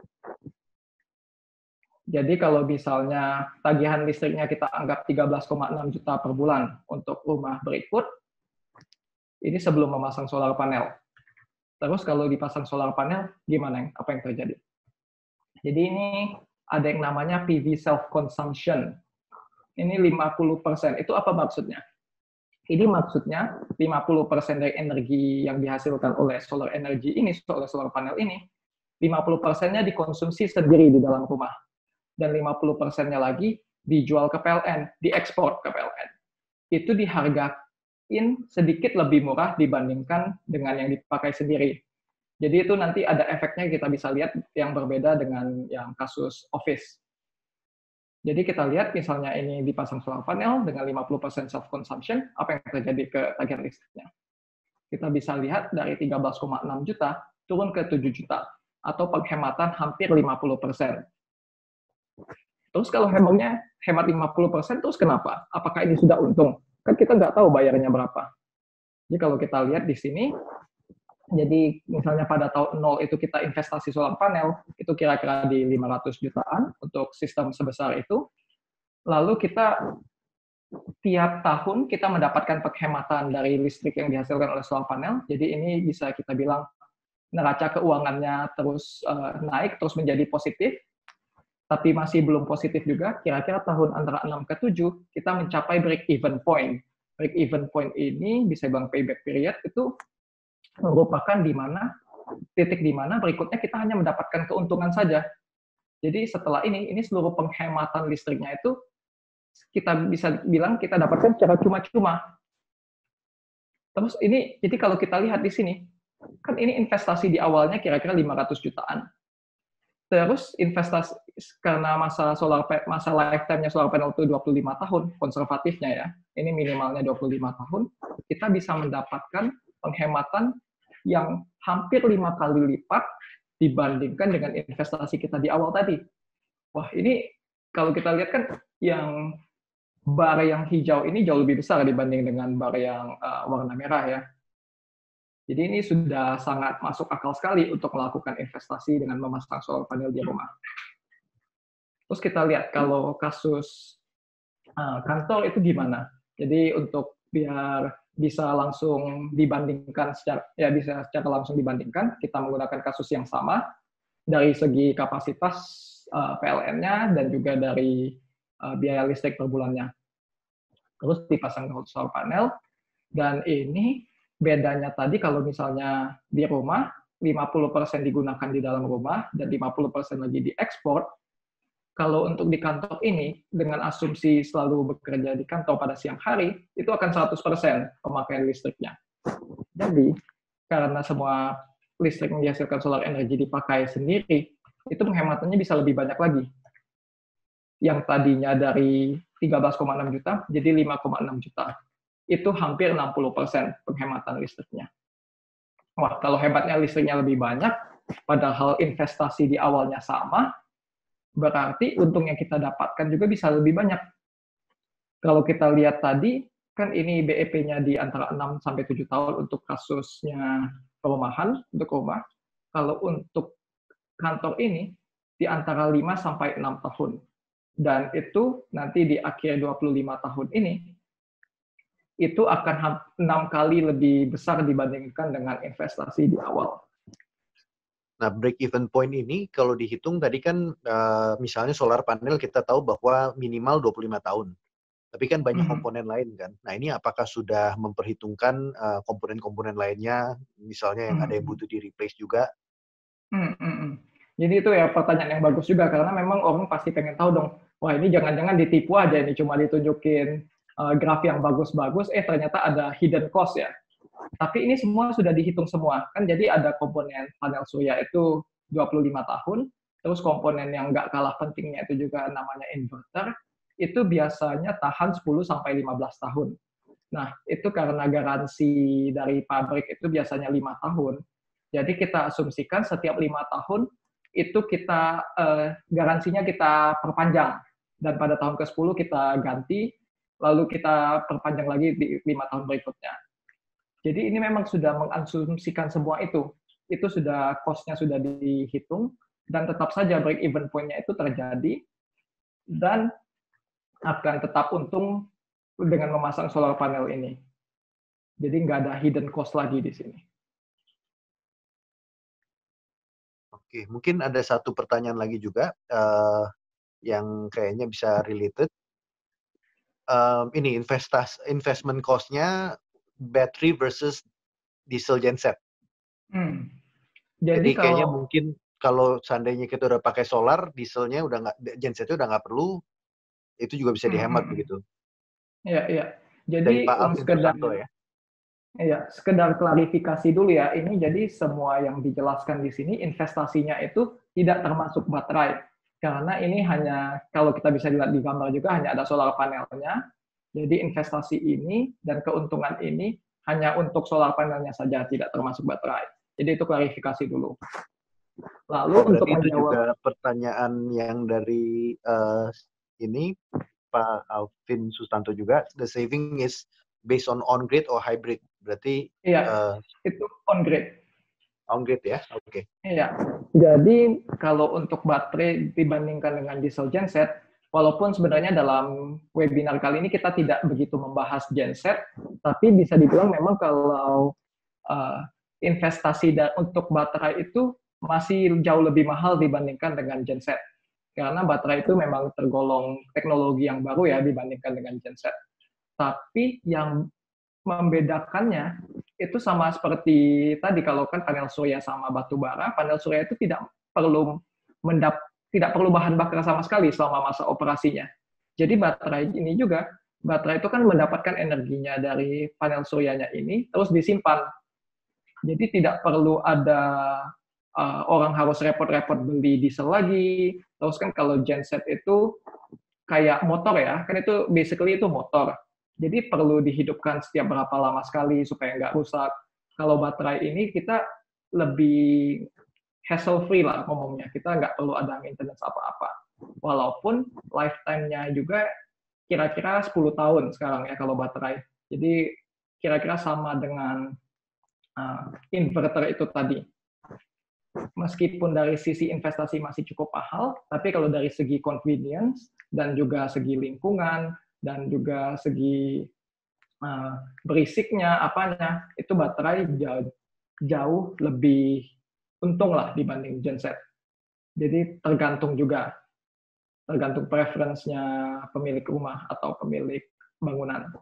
Jadi kalau misalnya tagihan listriknya kita anggap tiga belas koma enam juta per bulan untuk rumah berikut, ini sebelum memasang solar panel. Terus kalau dipasang solar panel, gimana? Apa yang terjadi? Jadi ini ada yang namanya P V self-consumption. Ini lima puluh persen. Itu apa maksudnya? Ini maksudnya lima puluh persen dari energi yang dihasilkan oleh solar energy ini, oleh solar panel ini, lima puluh persennya dikonsumsi sendiri di dalam rumah. Dan lima puluh persennya lagi dijual ke P L N, diekspor ke P L N. Itu dihargain sedikit lebih murah dibandingkan dengan yang dipakai sendiri. Jadi itu nanti ada efeknya, kita bisa lihat yang berbeda dengan yang kasus office. Jadi kita lihat misalnya ini dipasang solar panel dengan lima puluh persen self-consumption, apa yang terjadi ke tagihan listriknya? Kita bisa lihat dari tiga belas koma enam juta turun ke tujuh juta, atau penghematan hampir lima puluh persen. Terus kalau hematnya hemat lima puluh persen, terus kenapa? Apakah ini sudah untung? Kan kita nggak tahu bayarnya berapa. Jadi kalau kita lihat di sini, jadi misalnya pada tahun nol itu kita investasi solar panel, itu kira-kira di lima ratus jutaan untuk sistem sebesar itu. Lalu kita tiap tahun kita mendapatkan penghematan dari listrik yang dihasilkan oleh solar panel. Jadi ini bisa kita bilang neraca keuangannya terus uh, naik, terus menjadi positif. Tapi masih belum positif juga, kira-kira tahun antara enam ke tujuh, kita mencapai break-even point. Break-even point ini bisa bilang payback period, itu merupakan di mana titik di mana berikutnya kita hanya mendapatkan keuntungan saja. Jadi setelah ini, ini seluruh penghematan listriknya itu kita bisa bilang kita dapatkan secara cuma-cuma. Terus ini, jadi kalau kita lihat di sini, kan ini investasi di awalnya kira-kira lima ratus jutaan. Terus investasi karena masa solar masa lifetime-nya solar panel itu dua puluh lima tahun, konservatifnya ya. Ini minimalnya dua puluh lima tahun, kita bisa mendapatkan penghematan yang hampir lima kali lipat dibandingkan dengan investasi kita di awal tadi. Wah, ini kalau kita lihat kan yang bar yang hijau ini jauh lebih besar dibanding dengan bar yang uh, warna merah ya. Jadi ini sudah sangat masuk akal sekali untuk melakukan investasi dengan memasang solar panel di rumah. Terus kita lihat kalau kasus uh, kantor itu gimana. Jadi untuk biar bisa langsung dibandingkan secara ya bisa secara langsung dibandingkan, kita menggunakan kasus yang sama dari segi kapasitas uh, P L N-nya dan juga dari uh, biaya listrik per bulannya. Terus dipasang solar panel, dan ini bedanya tadi kalau misalnya di rumah lima puluh persen digunakan di dalam rumah dan lima puluh persen lagi diekspor. Kalau untuk di kantor ini, dengan asumsi selalu bekerja di kantor pada siang hari, itu akan seratus persen pemakaian listriknya. Jadi, karena semua listrik yang dihasilkan solar energy dipakai sendiri, itu penghematannya bisa lebih banyak lagi. Yang tadinya dari tiga belas koma enam juta jadi lima koma enam juta. Itu hampir enam puluh persen penghematan listriknya. Wah, kalau hebatnya listriknya lebih banyak, padahal investasi di awalnya sama, berarti untung yang kita dapatkan juga bisa lebih banyak. Kalau kita lihat tadi, kan ini B E P-nya di antara enam sampai tujuh tahun untuk kasusnya perumahan, untuk rumah. Kalau untuk kantor ini, di antara lima sampai enam tahun. Dan itu nanti di akhir dua puluh lima tahun ini, itu akan enam kali lebih besar dibandingkan dengan investasi di awal. Nah, break even point ini kalau dihitung tadi kan uh, misalnya solar panel kita tahu bahwa minimal dua puluh lima tahun. Tapi kan banyak Mhm. komponen lain kan. Nah, ini apakah sudah memperhitungkan uh, komponen-komponen lainnya, misalnya yang ada yang Mhm. butuh di-replace juga? Hmm, hmm, hmm. Jadi itu ya pertanyaan yang bagus juga, karena memang orang pasti pengen tahu dong, wah ini jangan-jangan ditipu aja, ini cuma ditunjukin uh, graf yang bagus-bagus, eh ternyata ada hidden cost ya. Tapi ini semua sudah dihitung semua, kan jadi ada komponen panel surya itu dua puluh lima tahun, terus komponen yang nggak kalah pentingnya itu juga namanya inverter, itu biasanya tahan sepuluh sampai lima belas tahun. Nah, itu karena garansi dari pabrik itu biasanya lima tahun, jadi kita asumsikan setiap lima tahun itu kita eh, garansinya kita perpanjang, dan pada tahun ke sepuluh kita ganti, lalu kita perpanjang lagi di lima tahun berikutnya. Jadi ini memang sudah mengasumsikan semua itu, itu sudah cost-nya sudah dihitung, dan tetap saja break even point-nya itu terjadi, dan akan tetap untung dengan memasang solar panel ini. Jadi nggak ada hidden cost lagi di sini. Oke, mungkin ada satu pertanyaan lagi juga uh, yang kayaknya bisa related. Um, ini investasi investment cost-nya battery versus diesel genset. Hmm. Jadi, Jadi kayaknya kalau mungkin kalau seandainya kita udah pakai solar, dieselnya udah nggak, gensetnya udah nggak perlu, itu juga bisa hmm, dihemat hmm. begitu. Iya, iya. Dari Jadi Pak um, Alvin sekedar Susanto ya. Iya, sekedar klarifikasi dulu ya. Ini jadi semua yang dijelaskan di sini investasinya itu tidak termasuk baterai. Karena ini hanya kalau kita bisa lihat di gambar juga hanya ada solar panelnya. Jadi investasi ini dan keuntungan ini hanya untuk solar panelnya saja, tidak termasuk baterai. Jadi itu klarifikasi dulu. Lalu Oh, untuk berarti itu menjawab juga pertanyaan yang dari uh, ini Pak Alvin Susanto juga, the saving is based on on-grid or hybrid. Berarti Iya, uh, itu on-grid. on-grid ya, oke. Okay. Iya, jadi kalau untuk baterai dibandingkan dengan diesel genset, walaupun sebenarnya dalam webinar kali ini kita tidak begitu membahas genset, tapi bisa dibilang memang kalau uh, investasi untuk baterai itu masih jauh lebih mahal dibandingkan dengan genset. Karena baterai itu memang tergolong teknologi yang baru ya dibandingkan dengan genset. Tapi yang membedakannya itu sama seperti tadi, kalau kan panel surya sama batu bara, panel surya itu tidak perlu mendap tidak perlu bahan bakar sama sekali selama masa operasinya. Jadi baterai ini juga, baterai itu kan mendapatkan energinya dari panel suryanya ini terus disimpan. Jadi tidak perlu ada uh, orang harus repot-repot beli diesel lagi. Terus kan kalau genset itu kayak motor ya, kan itu basically itu motor. Jadi perlu dihidupkan setiap berapa lama sekali supaya nggak rusak. Kalau baterai ini kita lebih hassle free lah ngomongnya. Kita nggak perlu ada maintenance apa-apa. Walaupun lifetime-nya juga kira-kira sepuluh tahun sekarang ya kalau baterai. Jadi kira-kira sama dengan uh, inverter itu tadi. Meskipun dari sisi investasi masih cukup mahal, tapi kalau dari segi convenience dan juga segi lingkungan dan juga segi uh, berisiknya, apanya, itu baterai jauh, jauh lebih untung lah dibanding genset. Jadi tergantung juga, tergantung preference-nya pemilik rumah atau pemilik bangunan.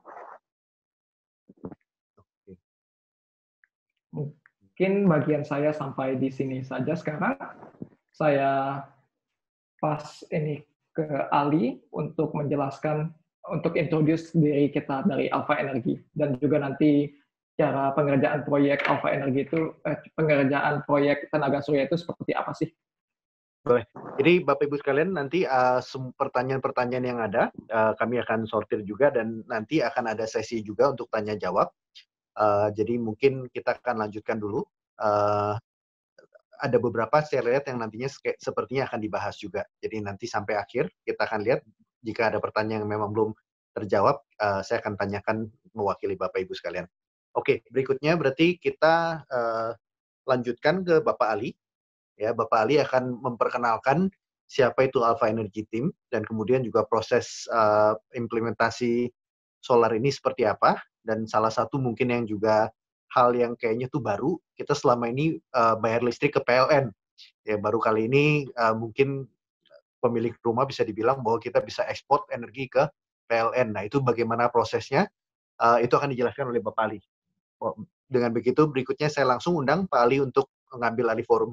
Mungkin bagian saya sampai di sini saja sekarang. Saya pas ini ke Ali untuk menjelaskan, untuk introduce diri kita dari Alpha Energy, dan juga nanti cara pengerjaan proyek Alpha Energy itu, eh, pengerjaan proyek tenaga surya itu seperti apa sih? Boleh. Jadi Bapak Ibu sekalian nanti uh, pertanyaan-pertanyaan yang ada uh, kami akan sortir juga dan nanti akan ada sesi juga untuk tanya jawab. Uh, jadi mungkin kita akan lanjutkan dulu. Uh, ada beberapa saya lihat yang nantinya sepertinya akan dibahas juga. Jadi nanti sampai akhir kita akan lihat jika ada pertanyaan yang memang belum terjawab, uh, saya akan tanyakan mewakili Bapak Ibu sekalian. Oke, berikutnya berarti kita uh, lanjutkan ke Bapak Ali. Ya, Bapak Ali akan memperkenalkan siapa itu Alpha Energy Team dan kemudian juga proses uh, implementasi solar ini seperti apa. Dan salah satu mungkin yang juga hal yang kayaknya tuh baru, kita selama ini uh, bayar listrik ke P L N. Ya, baru kali ini uh, mungkin pemilik rumah bisa dibilang bahwa kita bisa ekspor energi ke P L N. Nah, itu bagaimana prosesnya? Uh, itu akan dijelaskan oleh Bapak Ali. Dengan begitu, berikutnya saya langsung undang Pak Ali untuk mengambil alih forum.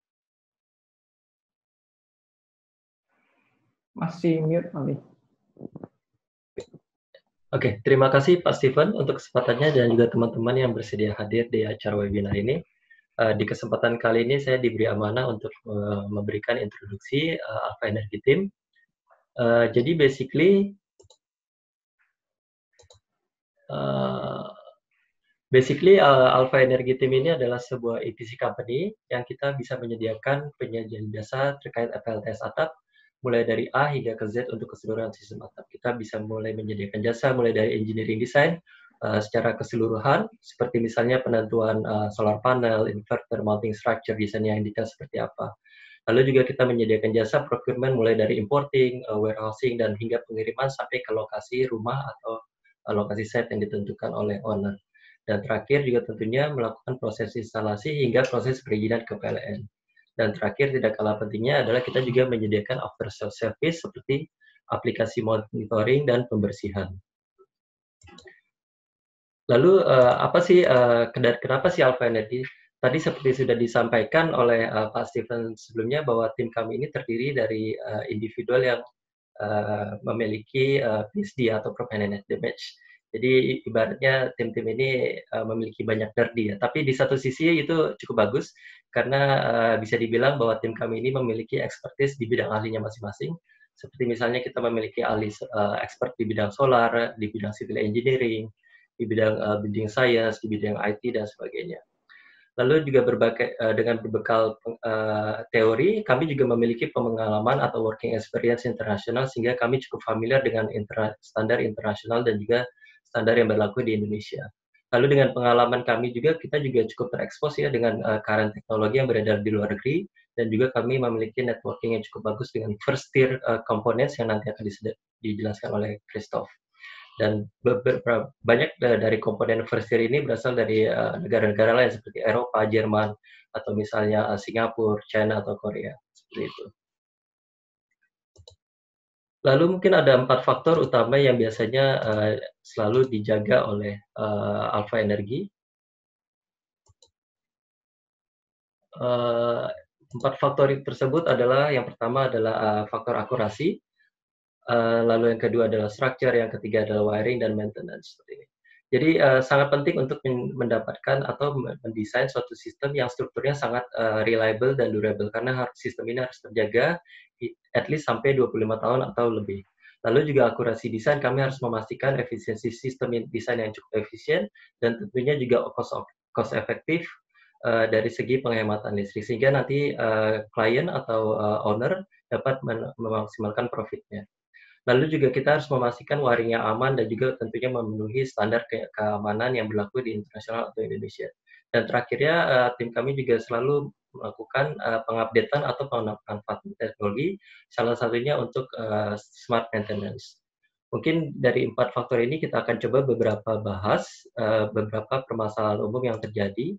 Masih mute, Ali. Oke, terima kasih Pak Steven untuk kesempatannya dan juga teman-teman yang bersedia hadir di acara webinar ini. Uh, di kesempatan kali ini saya diberi amanah untuk uh, memberikan introduksi uh, Alpha Energy Team. Uh, jadi basically, uh, basically uh, Alpha Energy Team ini adalah sebuah E P C company yang kita bisa menyediakan penyajian jasa terkait F L T S atap, mulai dari A hingga ke Z untuk keseluruhan sistem atap. Kita bisa mulai menyediakan jasa mulai dari engineering design uh, secara keseluruhan, seperti misalnya penentuan uh, solar panel, inverter, mounting structure, desainnya yang detail seperti apa. Lalu juga kita menyediakan jasa procurement mulai dari importing, uh, warehousing, dan hingga pengiriman sampai ke lokasi rumah atau uh, lokasi site yang ditentukan oleh owner. Dan terakhir juga tentunya melakukan proses instalasi hingga proses perizinan ke P L N. Dan terakhir tidak kalah pentingnya adalah kita juga menyediakan after sales service seperti aplikasi monitoring dan pembersihan. Lalu uh, apa sih uh, kenapa sih Alpha Energy? Tadi seperti sudah disampaikan oleh uh, Pak Steven sebelumnya bahwa tim kami ini terdiri dari uh, individual yang uh, memiliki uh, P H D atau Permanent Damage. Jadi ibaratnya tim-tim ini uh, memiliki banyak nerdi ya. Tapi di satu sisi itu cukup bagus karena uh, bisa dibilang bahwa tim kami ini memiliki expertise di bidang ahlinya masing-masing. Seperti misalnya kita memiliki ahli uh, expert di bidang solar, di bidang civil engineering, di bidang uh, building science, di bidang I T dan sebagainya. Lalu juga berbagai uh, dengan berbekal uh, teori, kami juga memiliki pengalaman atau working experience internasional sehingga kami cukup familiar dengan interna standar internasional dan juga standar yang berlaku di Indonesia. Lalu dengan pengalaman kami juga, kita juga cukup terekspos ya dengan uh, current teknologi yang beredar di luar negeri, dan juga kami memiliki networking yang cukup bagus dengan first tier uh, components yang nanti akan dijelaskan oleh Christoph. Dan beberapa banyak dari komponen first tier ini berasal dari negara-negara uh, lain seperti Eropa, Jerman, atau misalnya uh, Singapura, China, atau Korea. Seperti itu. Lalu mungkin ada empat faktor utama yang biasanya uh, selalu dijaga oleh uh, Alpha Energy. Uh, empat faktor tersebut adalah, yang pertama adalah uh, faktor akurasi, uh, lalu yang kedua adalah structure, yang ketiga adalah wiring dan maintenance. Seperti ini. Jadi uh, sangat penting untuk mendapatkan atau mendesain suatu sistem yang strukturnya sangat uh, reliable dan durable, karena sistem ini harus terjaga at least sampai dua puluh lima tahun atau lebih. Lalu juga akurasi desain, kami harus memastikan efisiensi sistem desain yang cukup efisien dan tentunya juga cost, cost efektif uh, dari segi penghematan listrik, sehingga nanti uh, klien atau uh, owner dapat memaksimalkan profitnya. Lalu juga kita harus memastikan wiring yang aman dan juga tentunya memenuhi standar ke keamanan yang berlaku di internasional atau Indonesia. Dan terakhirnya, uh, tim kami juga selalu melakukan uh, pengupdatean atau pemanfaatan teknologi, salah satunya untuk uh, smart maintenance. Mungkin dari empat faktor ini kita akan coba beberapa bahas uh, beberapa permasalahan umum yang terjadi.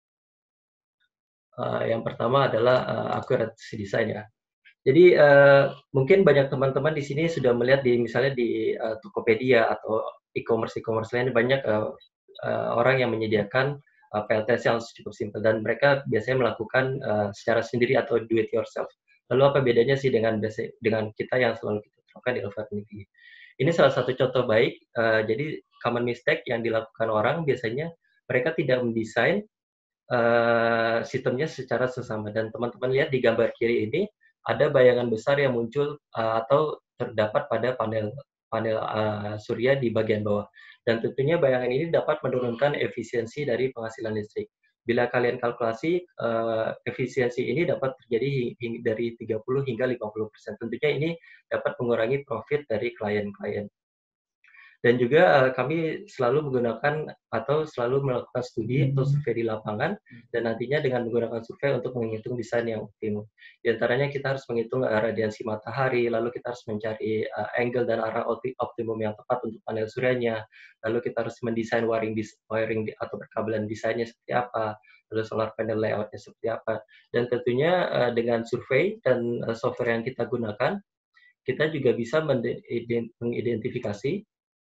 Uh, yang pertama adalah uh, accuracy design ya. Jadi uh, mungkin banyak teman-teman di sini sudah melihat di misalnya di uh, Tokopedia atau e-commerce e-commerce lain banyak uh, uh, orang yang menyediakan uh, P L T S yang cukup simpel dan mereka biasanya melakukan uh, secara sendiri atau do it yourself. Lalu apa bedanya sih dengan dengan kita yang selalu kita terapkan di Alpha Energy? Ini salah satu contoh baik. Uh, jadi common mistake yang dilakukan orang biasanya mereka tidak mendesain uh, sistemnya secara sesama, dan teman-teman lihat di gambar kiri ini ada bayangan besar yang muncul uh, atau terdapat pada panel panel uh, surya di bagian bawah. Dan tentunya bayangan ini dapat menurunkan efisiensi dari penghasilan listrik. Bila kalian kalkulasi, uh, efisiensi ini dapat terjadi hing dari tiga puluh hingga lima puluh persen. Tentunya ini dapat mengurangi profit dari klien-klien. Dan juga uh, kami selalu menggunakan atau selalu melakukan studi atau survei di lapangan, dan nantinya dengan menggunakan survei untuk menghitung desain yang optimum. Di antaranya kita harus menghitung uh, radiansi matahari, lalu kita harus mencari uh, angle dan arah optimum yang tepat untuk panel suryanya, lalu kita harus mendesain wiring, wiring atau perkabelan desainnya seperti apa, lalu solar panel layoutnya seperti apa. Dan tentunya uh, dengan survei dan uh, software yang kita gunakan, kita juga bisa mengidentifikasi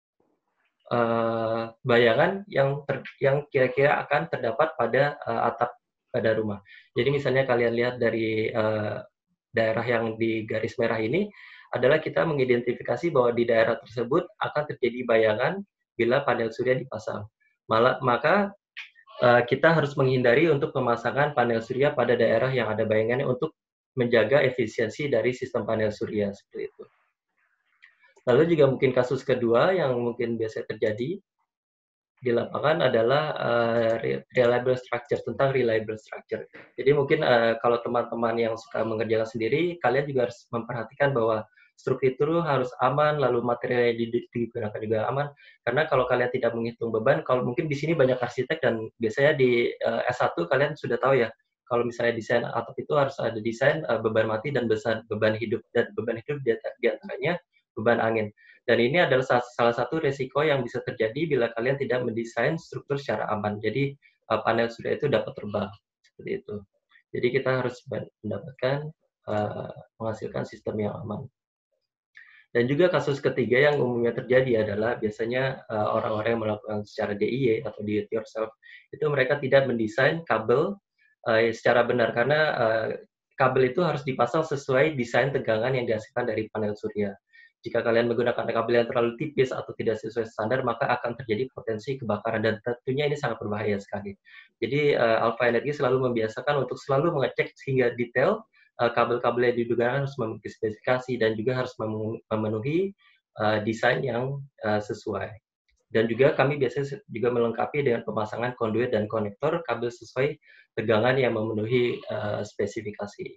Uh, bayangan yang ter, yang kira-kira akan terdapat pada uh, atap pada rumah. Jadi misalnya kalian lihat dari uh, daerah yang di garis merah ini adalah kita mengidentifikasi bahwa di daerah tersebut akan terjadi bayangan bila panel surya dipasang. Malah, maka uh, kita harus menghindari untuk pemasangan panel surya pada daerah yang ada bayangannya untuk menjaga efisiensi dari sistem panel surya seperti itu. Lalu juga mungkin kasus kedua yang mungkin biasa terjadi di lapangan adalah uh, reliable structure, tentang reliable structure. Jadi mungkin uh, kalau teman-teman yang suka mengerjakan sendiri, kalian juga harus memperhatikan bahwa struktur harus aman, lalu material yang digunakan juga aman. Karena kalau kalian tidak menghitung beban, kalau mungkin di sini banyak arsitek dan biasanya di uh, S satu kalian sudah tahu ya, kalau misalnya desain atap itu harus ada desain uh, beban mati dan beban hidup, dan beban hidup di antaranya beban angin. Dan ini adalah salah satu resiko yang bisa terjadi bila kalian tidak mendesain struktur secara aman. Jadi uh, panel surya itu dapat terbang seperti itu. Jadi kita harus mendapatkan uh, menghasilkan sistem yang aman. Dan juga kasus ketiga yang umumnya terjadi adalah biasanya orang-orang uh, yang melakukan secara D I Y atau do it yourself, itu mereka tidak mendesain kabel uh, secara benar, karena uh, kabel itu harus dipasang sesuai desain tegangan yang dihasilkan dari panel surya. Jika kalian menggunakan kabel yang terlalu tipis atau tidak sesuai standar, maka akan terjadi potensi kebakaran, dan tentunya ini sangat berbahaya sekali. Jadi uh, Alpha Energy selalu membiasakan untuk selalu mengecek hingga detail kabel-kabel uh, yang digunakan harus memiliki spesifikasi dan juga harus memenuhi uh, desain yang uh, sesuai. Dan juga kami biasanya juga melengkapi dengan pemasangan konduit dan konektor kabel sesuai tegangan yang memenuhi uh, spesifikasi.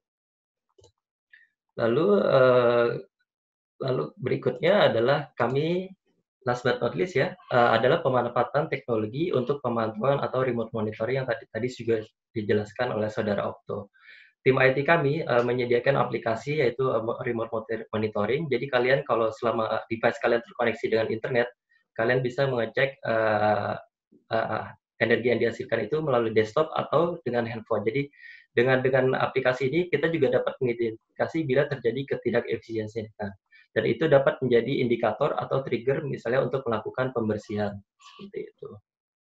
Lalu uh, Lalu berikutnya adalah kami, last but not least ya, uh, adalah pemanfaatan teknologi untuk pemantauan atau remote monitoring yang tadi tadi juga dijelaskan oleh Saudara Okto. Tim I T kami uh, menyediakan aplikasi yaitu uh, remote monitoring. Jadi kalian kalau selama device kalian terkoneksi dengan internet, kalian bisa mengecek uh, uh, energi yang dihasilkan itu melalui desktop atau dengan handphone. Jadi dengan dengan aplikasi ini kita juga dapat mengidentifikasi bila terjadi ketidakefisiensian. Dan itu dapat menjadi indikator atau trigger misalnya untuk melakukan pembersihan seperti itu.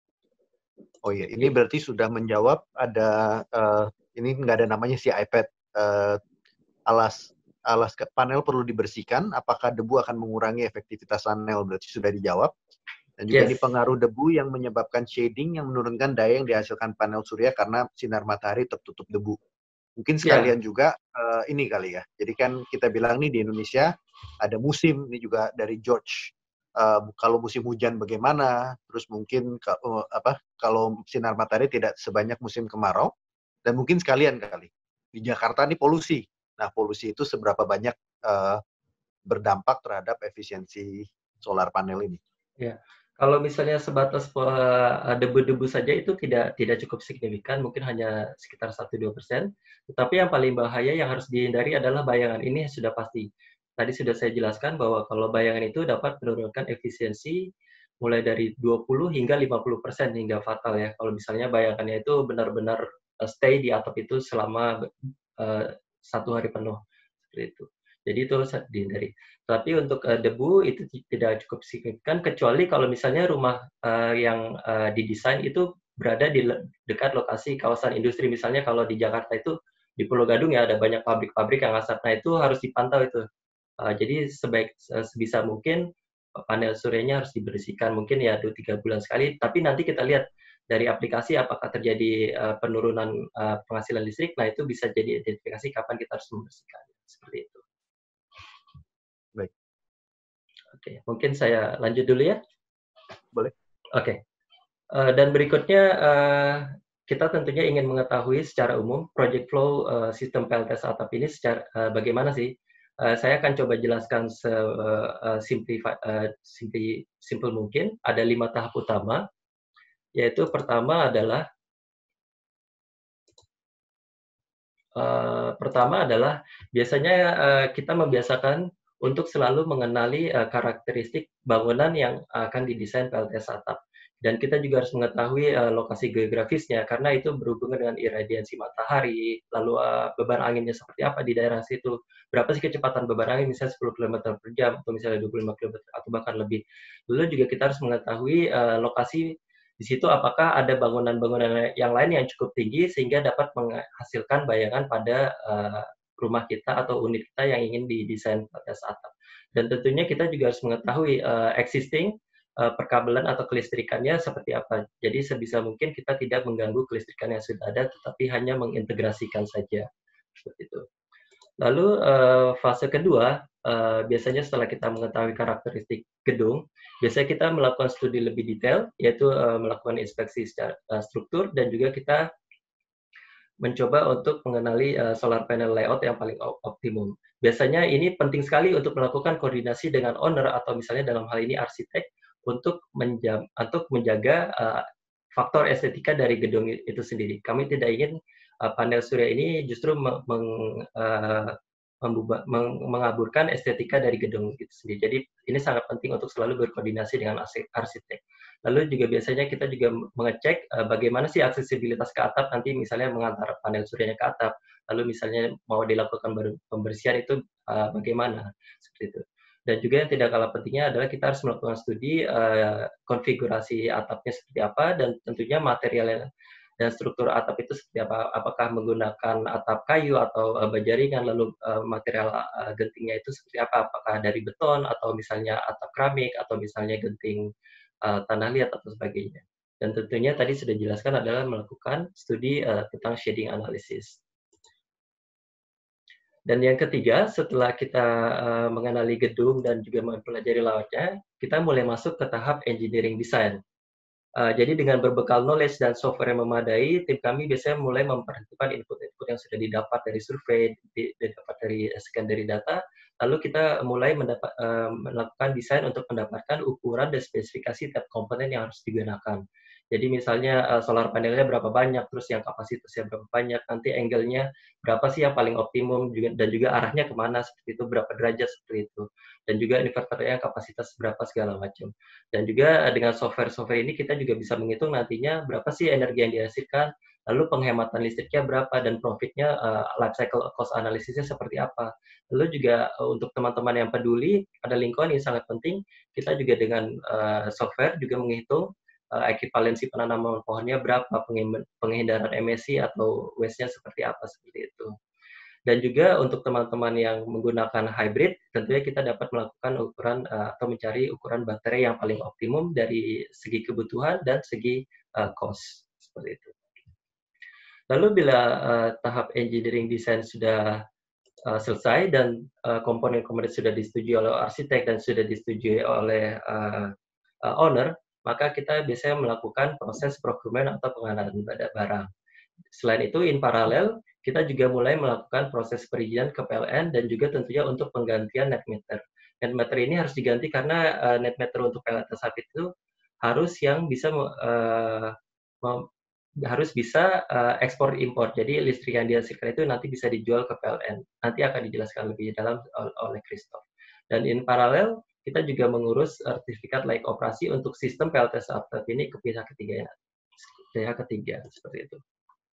Oh iya, ini berarti sudah menjawab ada uh, ini nggak ada namanya si iPad uh, alas alas panel perlu dibersihkan. Apakah debu akan mengurangi efektivitas panel? Berarti sudah dijawab. Dan juga yes. Ini pengaruh debu yang menyebabkan shading yang menurunkan daya yang dihasilkan panel surya karena sinar matahari tertutup debu. Mungkin sekalian yeah. juga uh, ini kali ya. Jadi kan kita bilang nih di Indonesia ada musim, ini juga dari George. Uh, kalau musim hujan bagaimana? Terus mungkin uh, apa? Kalau sinar matahari tidak sebanyak musim kemarau. Dan mungkin sekalian kali di Jakarta nih polusi. Nah polusi itu seberapa banyak uh, berdampak terhadap efisiensi solar panel ini? Ya. Kalau misalnya sebatas debu-debu saja itu tidak tidak cukup signifikan, mungkin hanya sekitar satu sampai dua persen. Tetapi yang paling bahaya yang harus dihindari adalah bayangan. Ini sudah pasti. Tadi sudah saya jelaskan bahwa kalau bayangan itu dapat menurunkan efisiensi mulai dari dua puluh hingga lima puluh persen hingga fatal ya. Kalau misalnya bayangannya itu benar-benar stay di atap itu selama uh, satu hari penuh. Seperti itu. Jadi itu harus dihindari. Tapi untuk uh, debu itu tidak cukup signifikan, kecuali kalau misalnya rumah uh, yang uh, didesain itu berada di dekat lokasi kawasan industri. Misalnya kalau di Jakarta itu, di Pulau Gadung ya ada banyak pabrik-pabrik yang asap. Nah itu harus dipantau itu. Uh, jadi sebaik uh, sebisa mungkin panel suryanya harus dibersihkan. Mungkin ya dua tiga bulan sekali. Tapi nanti kita lihat dari aplikasi apakah terjadi uh, penurunan uh, penghasilan listrik, nah itu bisa jadi identifikasi kapan kita harus membersihkan. Seperti itu. Baik. Oke, mungkin saya lanjut dulu ya. Boleh. Oke. Uh, dan berikutnya uh, kita tentunya ingin mengetahui secara umum project flow uh, sistem P L T S atap ini secara uh, bagaimana sih? Uh, saya akan coba jelaskan se uh, simplify, uh, simply, simple mungkin. Ada lima tahap utama, yaitu pertama adalah uh, pertama adalah biasanya uh, kita membiasakan untuk selalu mengenali uh, karakteristik bangunan yang akan didesain P L T S atap. Dan kita juga harus mengetahui uh, lokasi geografisnya, karena itu berhubungan dengan iradiansi matahari, lalu uh, beban anginnya seperti apa di daerah situ, berapa sih kecepatan beban angin, misalnya sepuluh kilometer per jam, atau misalnya dua puluh lima kilometer, atau bahkan lebih. Lalu juga kita harus mengetahui uh, lokasi di situ apakah ada bangunan-bangunan yang lain yang cukup tinggi, sehingga dapat menghasilkan bayangan pada uh, rumah kita atau unit kita yang ingin didesain pada saat atap. Dan tentunya kita juga harus mengetahui uh, existing uh, perkabelan atau kelistrikannya seperti apa. Jadi sebisa mungkin kita tidak mengganggu kelistrikan yang sudah ada, tetapi hanya mengintegrasikan saja. Seperti itu. Lalu uh, fase kedua, uh, biasanya setelah kita mengetahui karakteristik gedung, biasanya kita melakukan studi lebih detail, yaitu uh, melakukan inspeksi secara uh, struktur, dan juga kita mencoba untuk mengenali uh, solar panel layout yang paling optimum. Biasanya ini penting sekali untuk melakukan koordinasi dengan owner atau misalnya dalam hal ini arsitek untuk, menjam, untuk menjaga uh, faktor estetika dari gedung itu sendiri. Kami tidak ingin uh, panel surya ini justru meng, meng, uh, membuba, meng, mengaburkan estetika dari gedung itu sendiri. Jadi ini sangat penting untuk selalu berkoordinasi dengan arsitek. Lalu juga biasanya kita juga mengecek uh, bagaimana sih aksesibilitas ke atap, nanti misalnya mengantar panel suryanya ke atap, lalu misalnya mau dilakukan pembersihan itu uh, bagaimana, seperti itu. Dan juga yang tidak kalah pentingnya adalah kita harus melakukan studi uh, konfigurasi atapnya seperti apa, dan tentunya material dan struktur atap itu seperti apa, apakah menggunakan atap kayu atau uh, bajaringan, lalu uh, material uh, gentingnya itu seperti apa, apakah dari beton atau misalnya atap keramik atau misalnya genting Uh, tanah liat atau sebagainya. Dan tentunya tadi sudah dijelaskan adalah melakukan studi uh, tentang shading analysis. Dan yang ketiga, setelah kita uh, mengenali gedung dan juga mempelajari layoutnya, kita mulai masuk ke tahap engineering design. Uh, jadi dengan berbekal knowledge dan software yang memadai, tim kami biasanya mulai memperhatikan input-input yang sudah didapat dari survei, didapat dari secondary data, lalu kita mulai mendapat, uh, melakukan desain untuk mendapatkan ukuran dan spesifikasi tiap komponen yang harus digunakan. Jadi misalnya uh, solar panelnya berapa banyak, terus yang kapasitasnya berapa banyak, nanti angle-nya berapa sih yang paling optimum, juga, dan juga arahnya kemana, seperti itu, berapa derajat, seperti itu. Dan juga inverternya kapasitas berapa, segala macam. Dan juga uh, dengan software-software ini kita juga bisa menghitung nantinya berapa sih energi yang dihasilkan, lalu penghematan listriknya berapa, dan profitnya, uh, life cycle cost analisisnya seperti apa. Lalu juga uh, untuk teman-teman yang peduli, ada lingkungan yang sangat penting, kita juga dengan uh, software juga menghitung uh, ekivalensi penanaman pohonnya berapa, penghindaran emisi atau waste-nya seperti apa, seperti itu. Dan juga untuk teman-teman yang menggunakan hybrid, tentunya kita dapat melakukan ukuran uh, atau mencari ukuran baterai yang paling optimum dari segi kebutuhan dan segi uh, cost, seperti itu. Lalu bila uh, tahap engineering design sudah uh, selesai dan komponen-komponen uh, sudah disetujui oleh arsitek dan sudah disetujui oleh uh, uh, owner, maka kita biasanya melakukan proses procurement atau pengadaan barang. Selain itu, in paralel, kita juga mulai melakukan proses perizinan ke P L N dan juga tentunya untuk penggantian net meter. Net meter ini harus diganti karena uh, net meter untuk P L T S itu harus yang bisa uh, harus bisa uh, ekspor impor. Jadi listrik yang dihasilkan itu nanti bisa dijual ke P L N. Nanti akan dijelaskan lebih dalam oleh Christoph. Dan in paralel kita juga mengurus sertifikat layak operasi untuk sistem P L T S atap ini ke pihak ketiga, pihak ketiga seperti itu.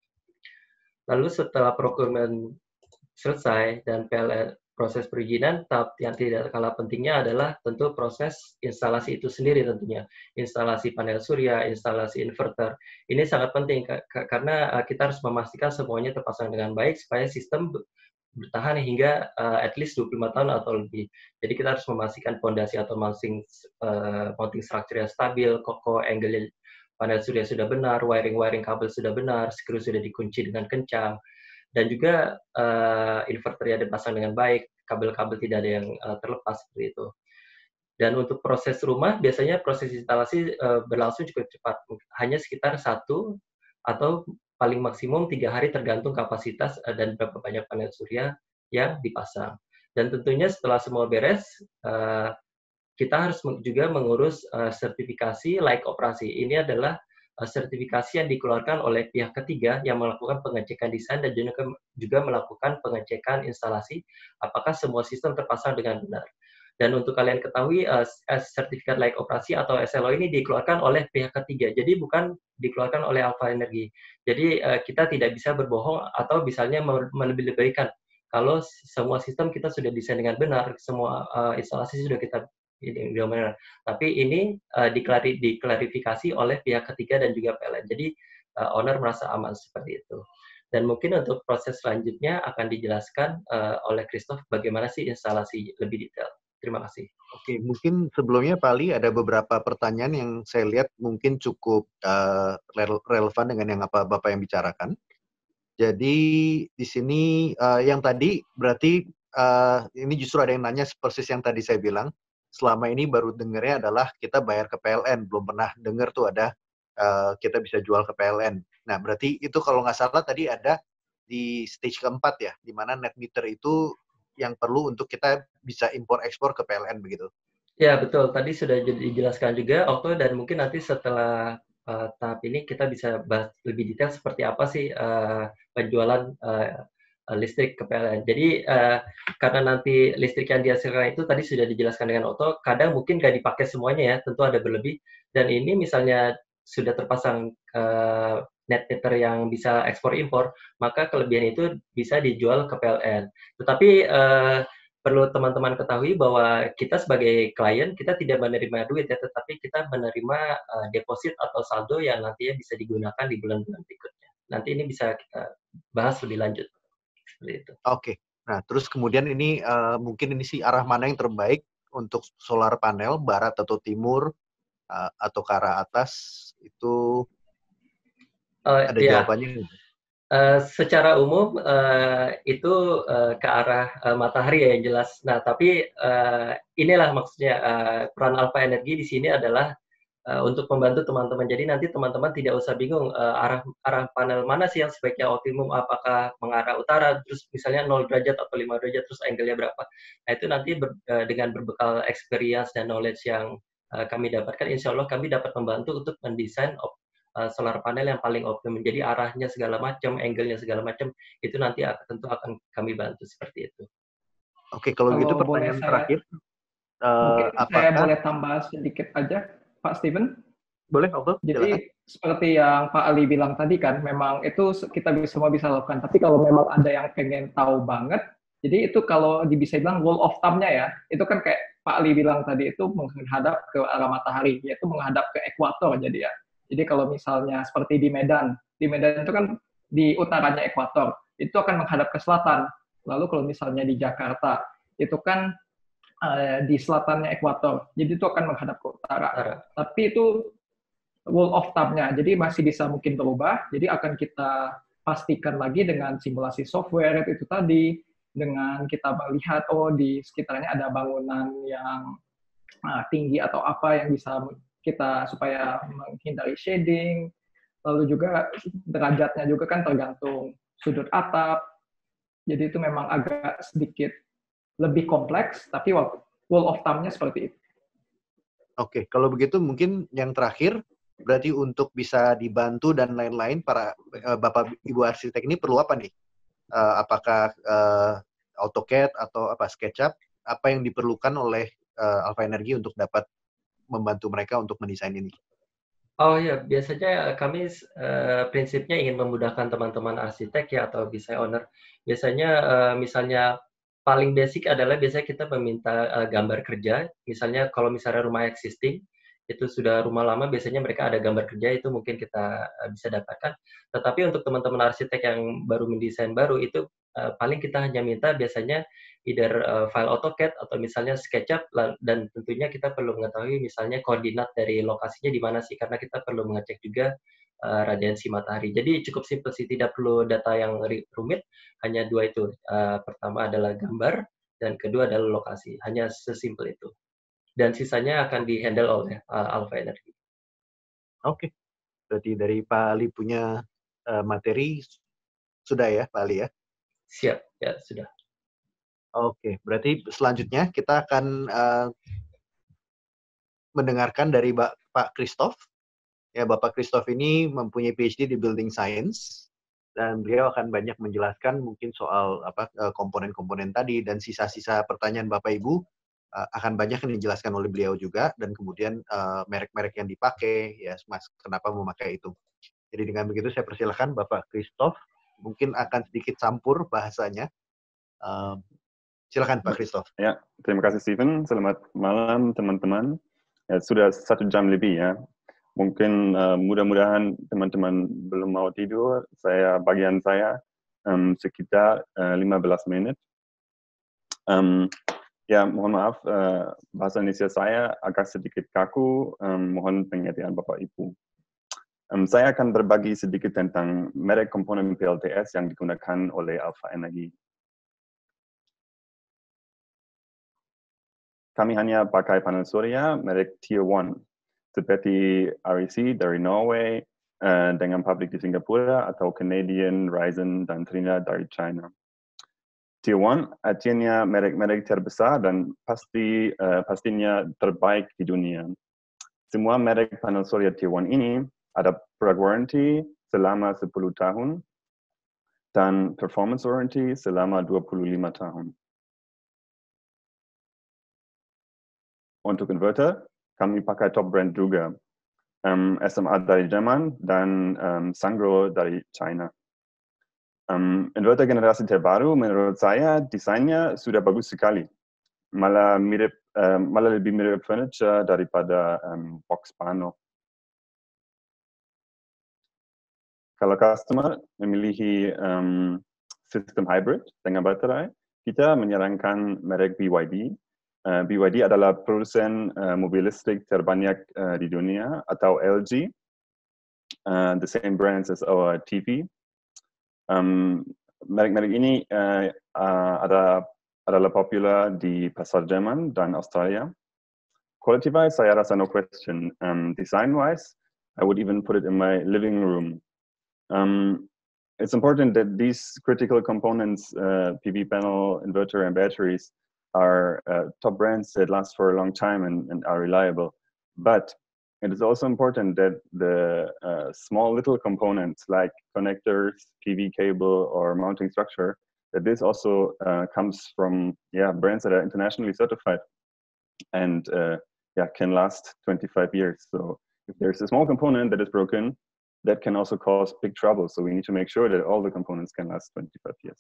Lalu setelah procurement selesai dan P L N proses perizinan, tahap yang tidak kalah pentingnya adalah tentu proses instalasi itu sendiri tentunya. Instalasi panel surya, instalasi inverter. Ini sangat penting karena kita harus memastikan semuanya terpasang dengan baik supaya sistem bertahan hingga uh, at least dua puluh lima tahun atau lebih. Jadi kita harus memastikan fondasi atau mounting, uh, mounting structure yang stabil, kokoh, angle panel surya sudah benar, wiring-wiring kabel sudah benar, skru sudah dikunci dengan kencang, dan juga uh, inverternya dipasang dengan baik, kabel-kabel tidak ada yang uh, terlepas seperti itu. Dan untuk proses rumah, biasanya proses instalasi uh, berlangsung cukup cepat, hanya sekitar satu atau paling maksimum tiga hari tergantung kapasitas uh, dan berapa banyak panel surya yang dipasang. Dan tentunya setelah semua beres, uh, kita harus juga mengurus uh, sertifikasi layak operasi. Ini adalah uh, sertifikasi yang dikeluarkan oleh pihak ketiga yang melakukan pengecekan desain dan juga, juga melakukan pengecekan instalasi apakah semua sistem terpasang dengan benar. Dan untuk kalian ketahui, uh, sertifikat layak operasi atau S L O ini dikeluarkan oleh pihak ketiga, jadi bukan dikeluarkan oleh Alpha Energy. Jadi uh, kita tidak bisa berbohong atau misalnya melebih-lebihkan. Kalau semua sistem kita sudah desain dengan benar, semua uh, instalasi sudah kita ini benar. Tapi ini uh, diklari, diklarifikasi oleh pihak ketiga dan juga P L N. Jadi uh, owner merasa aman seperti itu. Dan mungkin untuk proses selanjutnya akan dijelaskan uh, oleh Christoph bagaimana sih instalasi lebih detail. Terima kasih. Oke, mungkin sebelumnya Pak Ali ada beberapa pertanyaan yang saya lihat mungkin cukup uh, relevan dengan yang apa Bapak yang bicarakan. Jadi di sini uh, yang tadi berarti uh, ini justru ada yang nanya persis yang tadi saya bilang. Selama ini baru dengernya adalah kita bayar ke P L N, belum pernah dengar tuh ada uh, kita bisa jual ke P L N. Nah, berarti itu kalau nggak salah tadi ada di stage keempat ya, di mana net meter itu yang perlu untuk kita bisa impor-ekspor ke P L N begitu? Ya, betul. Tadi sudah dijelaskan juga, Okto, dan mungkin nanti setelah uh, tahap ini kita bisa bahas lebih detail seperti apa sih uh, penjualan uh, listrik ke P L N. Jadi uh, karena nanti listrik yang dihasilkan itu tadi sudah dijelaskan dengan Otto, kadang mungkin nggak dipakai semuanya ya, tentu ada berlebih. Dan ini misalnya sudah terpasang uh, net meter yang bisa ekspor impor, maka kelebihan itu bisa dijual ke P L N. Tetapi uh, perlu teman-teman ketahui bahwa kita sebagai klien kita tidak menerima duit ya, tetapi kita menerima uh, deposit atau saldo yang nantinya bisa digunakan di bulan-bulan berikutnya. Nanti ini bisa kita bahas lebih lanjut. Oke, okay. Nah terus kemudian ini uh, mungkin ini sih arah mana yang terbaik untuk solar panel, barat atau timur uh, atau ke arah atas itu uh, ada ya. Jawabannya? Uh, secara umum uh, itu uh, ke arah uh, matahari ya yang jelas. Nah tapi uh, inilah maksudnya uh, peran Alpha Energy di sini adalah Uh, untuk membantu teman-teman. Jadi nanti teman-teman tidak usah bingung uh, arah arah panel mana sih yang sebaiknya optimum, apakah mengarah utara, terus misalnya nol derajat atau lima derajat, terus angle-nya berapa. Nah itu nanti ber, uh, dengan berbekal experience dan knowledge yang uh, kami dapatkan, insya Allah kami dapat membantu untuk mendesain op, uh, solar panel yang paling optimum. Jadi arahnya segala macam, angle-nya segala macam, itu nanti akan, tentu akan kami bantu seperti itu. Oke, kalau, kalau gitu pertanyaan saya, terakhir. Uh, mungkin apakah... saya boleh tambah sedikit aja, Pak Steven? Boleh, Okto. Jadi silakan. Seperti yang Pak Ali bilang tadi kan, memang itu kita semua bisa lakukan. Tapi kalau memang ada yang pengen tahu banget, jadi itu kalau bisa bilang rule of thumb-nya ya, itu kan kayak Pak Ali bilang tadi itu menghadap ke arah matahari, yaitu menghadap ke ekuator jadi ya. Jadi kalau misalnya seperti di Medan, di Medan itu kan di utaranya ekuator, itu akan menghadap ke selatan. Lalu kalau misalnya di Jakarta, itu kan di selatannya ekuator, jadi itu akan menghadap ke utara. Utara. Tapi itu rule of thumb-nya, jadi masih bisa mungkin berubah. Jadi akan kita pastikan lagi dengan simulasi software itu tadi, dengan kita melihat oh di sekitarnya ada bangunan yang nah, tinggi atau apa yang bisa kita supaya menghindari shading. Lalu juga derajatnya juga kan tergantung sudut atap. Jadi itu memang agak sedikit lebih kompleks, tapi rule of thumb-nya seperti itu. Oke, kalau begitu mungkin yang terakhir, berarti untuk bisa dibantu dan lain-lain, para uh, Bapak Ibu arsitek ini perlu apa nih? Uh, apakah uh, AutoCAD atau apa SketchUp? Apa yang diperlukan oleh uh, Alpha Energy untuk dapat membantu mereka untuk mendesain ini? Oh ya, biasanya kami uh, prinsipnya ingin memudahkan teman-teman arsitek ya atau design owner. Biasanya uh, misalnya paling basic adalah biasanya kita meminta uh, gambar kerja, misalnya kalau misalnya rumah existing, itu sudah rumah lama, biasanya mereka ada gambar kerja, itu mungkin kita uh, bisa dapatkan. Tetapi untuk teman-teman arsitek yang baru mendesain baru, itu uh, paling kita hanya minta biasanya either uh, file AutoCAD atau misalnya SketchUp, dan tentunya kita perlu mengetahui misalnya koordinat dari lokasinya di mana sih, karena kita perlu mengecek juga uh, radiansi matahari. Jadi cukup simpel sih, tidak perlu data yang rumit, hanya dua itu. Uh, pertama adalah gambar, dan kedua adalah lokasi. Hanya sesimpel itu. Dan sisanya akan di-handle oleh uh, Alpha Energy. Oke, okay. Berarti dari Pak Ali punya uh, materi sudah ya, Pak Ali ya? Siap, ya sudah. Oke, okay. Berarti selanjutnya kita akan uh, mendengarkan dari Pak Christoph. Ya, Bapak Christoph ini mempunyai P H D di Building Science, dan beliau akan banyak menjelaskan mungkin soal apa komponen-komponen tadi, dan sisa-sisa pertanyaan Bapak Ibu uh, akan banyak yang dijelaskan oleh beliau juga, dan kemudian uh, merek-merek yang dipakai, ya mas kenapa memakai itu. Jadi dengan begitu saya persilakan Bapak Christoph, mungkin akan sedikit campur bahasanya. Uh, silakan Pak Christoph. Ya, terima kasih Steven. Selamat malam teman-teman. Ya, sudah satu jam lebih ya. Mungkin uh, mudah-mudahan teman-teman belum mau tidur. Saya bagian saya um, sekitar uh, lima belas menit. Um, ya, mohon maaf uh, bahasa Indonesia saya agak sedikit kaku. Um, mohon pengertian Bapak Ibu. Um, saya akan berbagi sedikit tentang merek komponen P L T S yang digunakan oleh Alpha Energy. Kami hanya pakai panel surya merek Tier one. Seperti R E C dari Norway, uh, dengan pabrik di Singapura, atau Canadian, Ryzen, dan Trina dari China. Tier one artinya merek-merek terbesar dan pasti uh, pastinya terbaik di dunia. Semua merek panel surya Tier one ini ada product warranty selama sepuluh tahun dan performance warranty selama dua puluh lima tahun. Untuk inverter, kami pakai top brand juga, um, S M A dari Jerman dan um, Sangro dari China. Um, inverter generasi terbaru menurut saya desainnya sudah bagus sekali, malah mirip, um, malah lebih mirip furniture daripada um, box panel. Kalau customer memilih um, sistem hybrid dengan baterai, kita menyarankan merek B Y D. Uh, B Y D adalah produsen uh, mobil listrik terbanyak uh, di dunia, atau L G, uh, the same brands as our T V. Um, merek-merek ini uh, uh, ada, adalah popular di pasar Jerman dan Australia. Quality-wise, saya rasa no question. Um, Design-wise, I would even put it in my living room. Um, it's important that these critical components, uh, P V panel, inverter, and batteries, are uh, top brands that last for a long time and, and are reliable. But it is also important that the uh, small little components like connectors, P V cable, or mounting structure, that this also uh, comes from yeah brands that are internationally certified and uh, yeah can last twenty-five years. So if there's a small component that is broken, that can also cause big trouble. So we need to make sure that all the components can last twenty-five years.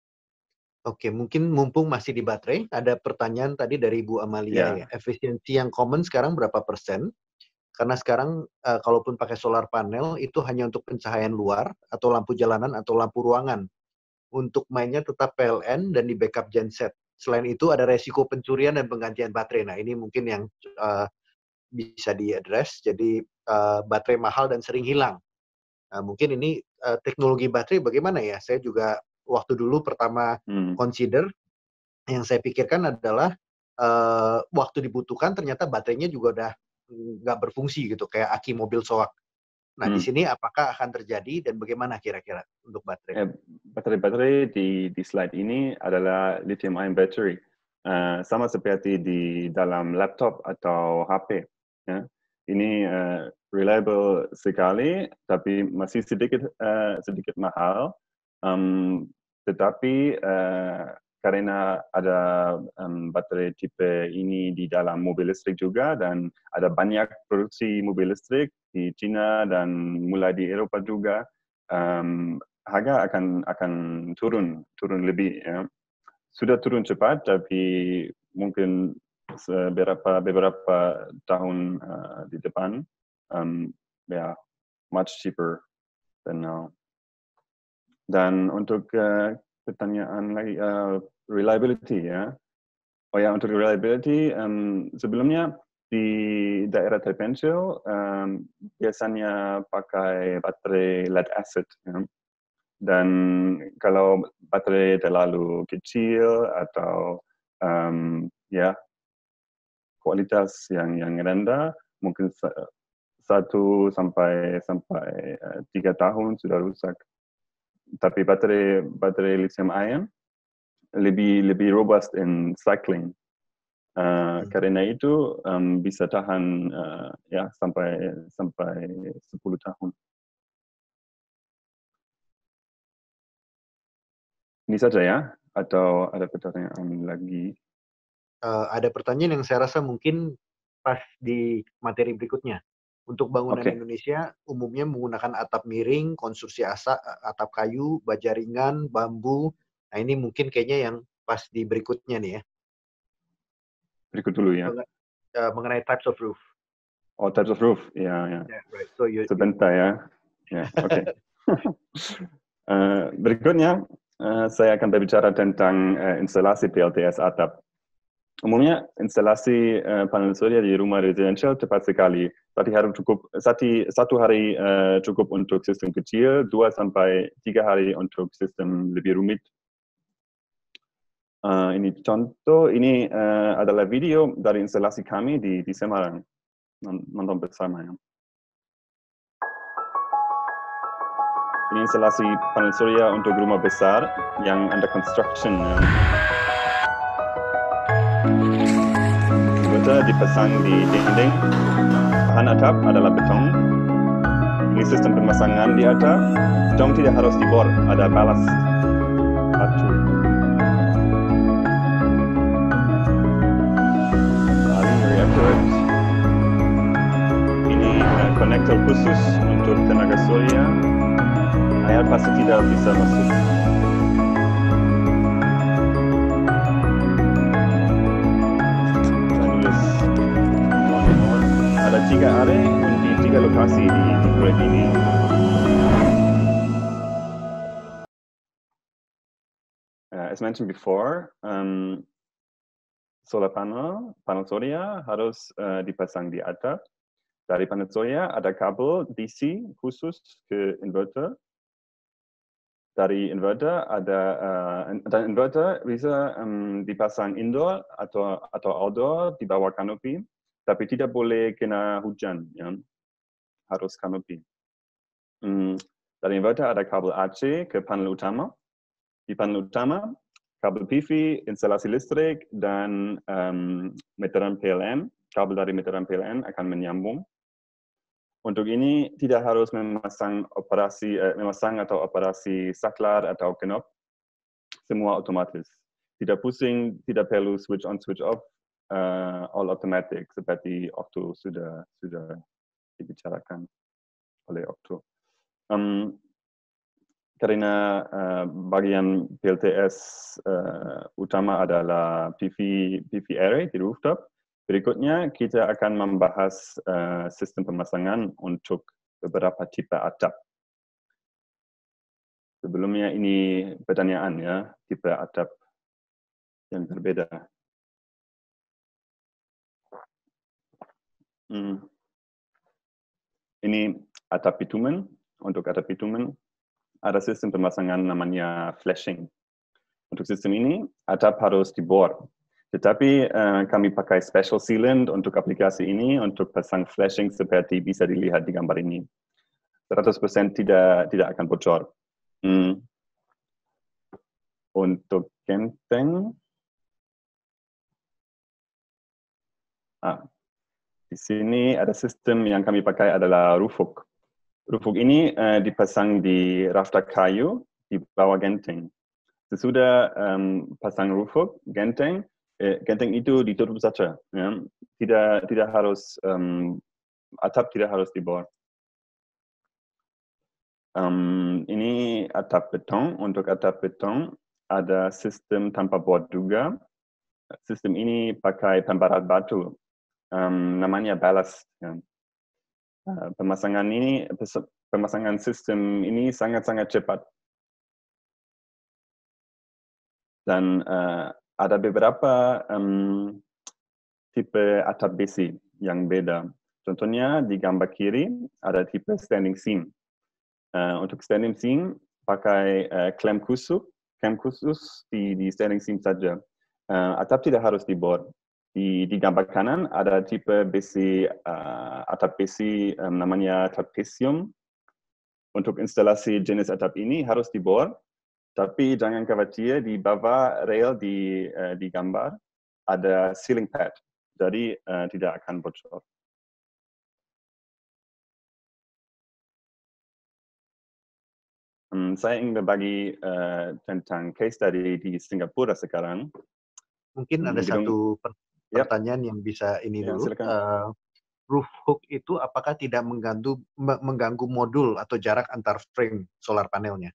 Oke, mungkin mumpung masih di baterai, ada pertanyaan tadi dari Bu Amalia yeah. ya. Efisiensi yang common sekarang berapa persen? Karena sekarang uh, kalaupun pakai solar panel itu hanya untuk pencahayaan luar atau lampu jalanan atau lampu ruangan. Untuk mainnya tetap P L N dan di backup genset. Selain itu ada resiko pencurian dan penggantian baterai. Nah ini mungkin yang uh, bisa di-address. Jadi uh, baterai mahal dan sering hilang. Nah, mungkin ini uh, teknologi baterai bagaimana ya? Saya juga waktu dulu pertama hmm. consider, yang saya pikirkan adalah uh, waktu dibutuhkan ternyata baterainya juga udah nggak berfungsi gitu, kayak aki mobil soak. Nah hmm. di sini apakah akan terjadi dan bagaimana kira-kira untuk baterai? Eh, baterai-baterai di, di slide ini adalah lithium ion battery, uh, sama seperti di dalam laptop atau H P. Ya. Ini uh, reliable sekali, tapi masih sedikit uh, sedikit mahal. Um, tetapi uh, karena ada um, baterai tipe ini di dalam mobil listrik juga, dan ada banyak produksi mobil listrik di China dan mulai di Eropa juga, um, harga akan akan turun turun lebih. Ya. Sudah turun cepat, tapi mungkin beberapa beberapa tahun uh, di depan, um, ya yeah, much cheaper than now. Dan untuk uh, pertanyaan lagi uh, reliability ya, oh ya untuk reliability um, sebelumnya di daerah terpencil um, biasanya pakai baterai lead acid. Ya. Dan kalau baterai terlalu kecil atau um, ya kualitas yang yang rendah, mungkin satu sampai sampai uh, tiga tahun sudah rusak. Tapi baterai baterai lithium ion lebih lebih robust in cycling. Uh, hmm. Karena itu um, bisa tahan uh, ya sampai sampai sepuluh tahun. Ini saja ya, atau ada pertanyaan lagi? Uh, ada pertanyaan yang saya rasa mungkin pas di materi berikutnya. Untuk bangunan okay. Indonesia umumnya menggunakan atap miring, konstruksi asa, atap kayu, baja ringan, bambu. Nah ini mungkin kayaknya yang pas di berikutnya nih ya. Berikut dulu ya. Meng uh, mengenai types of roof. Oh, types of roof, ya ya. Yeah, right. So you, Sebentar ya. Ya, oke. Okay. uh, berikutnya. Uh, saya akan berbicara tentang uh, instalasi P L T S atap. Umumnya instalasi uh, panel surya di rumah residential cepat sekali. Satu hari cukup, satu, satu hari uh, cukup untuk sistem kecil, dua sampai tiga hari untuk sistem lebih rumit. Uh, ini contoh, ini uh, adalah video dari instalasi kami di, di Semarang. Nonton bersama ya. Ini instalasi panel surya untuk rumah besar yang under construction. Ya. Inverter dipasang di dinding. Bahan atap adalah beton. Ini sistem pemasangan di atap. Beton tidak harus dibor, ada balas batu. Paling reaktor. Ini uh, konektor khusus untuk tenaga surya. Air pasti tidak bisa masuk. Saya tulis ada tiga area di tiga lokasi di, di proyek ini. Uh, as mentioned before, um, solar panel, panel surya harus uh, dipasang di atap. Dari panel surya ada kabel D C khusus ke inverter. Dari inverter ada uh, dan inverter bisa um, dipasang indoor atau atau outdoor di bawah kanopi, tapi tidak boleh kena hujan, ya. Harus kanopi. Um, dari inverter ada kabel A C ke panel utama. Di panel utama kabel P V, instalasi listrik dan um, meteran P L N. Kabel dari meteran P L N akan menyambung. Untuk ini tidak harus memasang operasi, eh, memasang atau operasi saklar atau knop, semua otomatis. Tidak pusing, tidak perlu switch on, switch off, uh, all automatic seperti waktu sudah sudah dibicarakan oleh Okto. Um, karena uh, bagian P L T S uh, utama adalah P V P V array di rooftop. Berikutnya kita akan membahas uh, sistem pemasangan untuk beberapa tipe atap. Sebelumnya ini pertanyaan ya, tipe atap yang berbeda. Hmm. Ini atap bitumen. Untuk atap bitumen ada sistem pemasangan namanya flashing. Untuk sistem ini atap harus dibor. Tetapi uh, kami pakai special sealant untuk aplikasi ini untuk pasang flashing seperti bisa dilihat di gambar ini. seratus persen tidak tidak akan bocor. Hmm. Untuk genteng, ah, di sini ada sistem yang kami pakai adalah roof hook. Roof hook ini uh, dipasang di rafter kayu di bawah genteng. Sesudah um, pasang roof hook, genteng, eh, genteng itu ditutup saja. Ya. Tidak tidak harus um, atap tidak harus dibor. Um, ini atap beton. Untuk atap beton ada sistem tanpa bor juga. sistem ini pakai pembarat batu, um, namanya ballast. Ya. Uh, pemasangan ini, pemasangan sistem ini sangat-sangat cepat. Dan uh, ada beberapa um, tipe atap besi yang beda. Contohnya di gambar kiri ada tipe standing seam. Uh, untuk standing seam pakai uh, klem khusus, klem khusus di, di standing seam saja. Uh, atap tidak harus dibor. Di, di gambar kanan ada tipe besi uh, atap besi um, namanya trapesium. Untuk instalasi jenis atap ini harus dibor, tapi jangan khawatir di bawah rail di uh, di gambar ada ceiling pad, jadi uh, tidak akan bocor. Um, saya ingin berbagi uh, tentang case study di Singapura sekarang. Mungkin ada gedung, satu pertanyaan yep. yang bisa ini ya, dulu. Uh, roof hook itu apakah tidak mengganggu mengganggu modul atau jarak antar frame solar panelnya?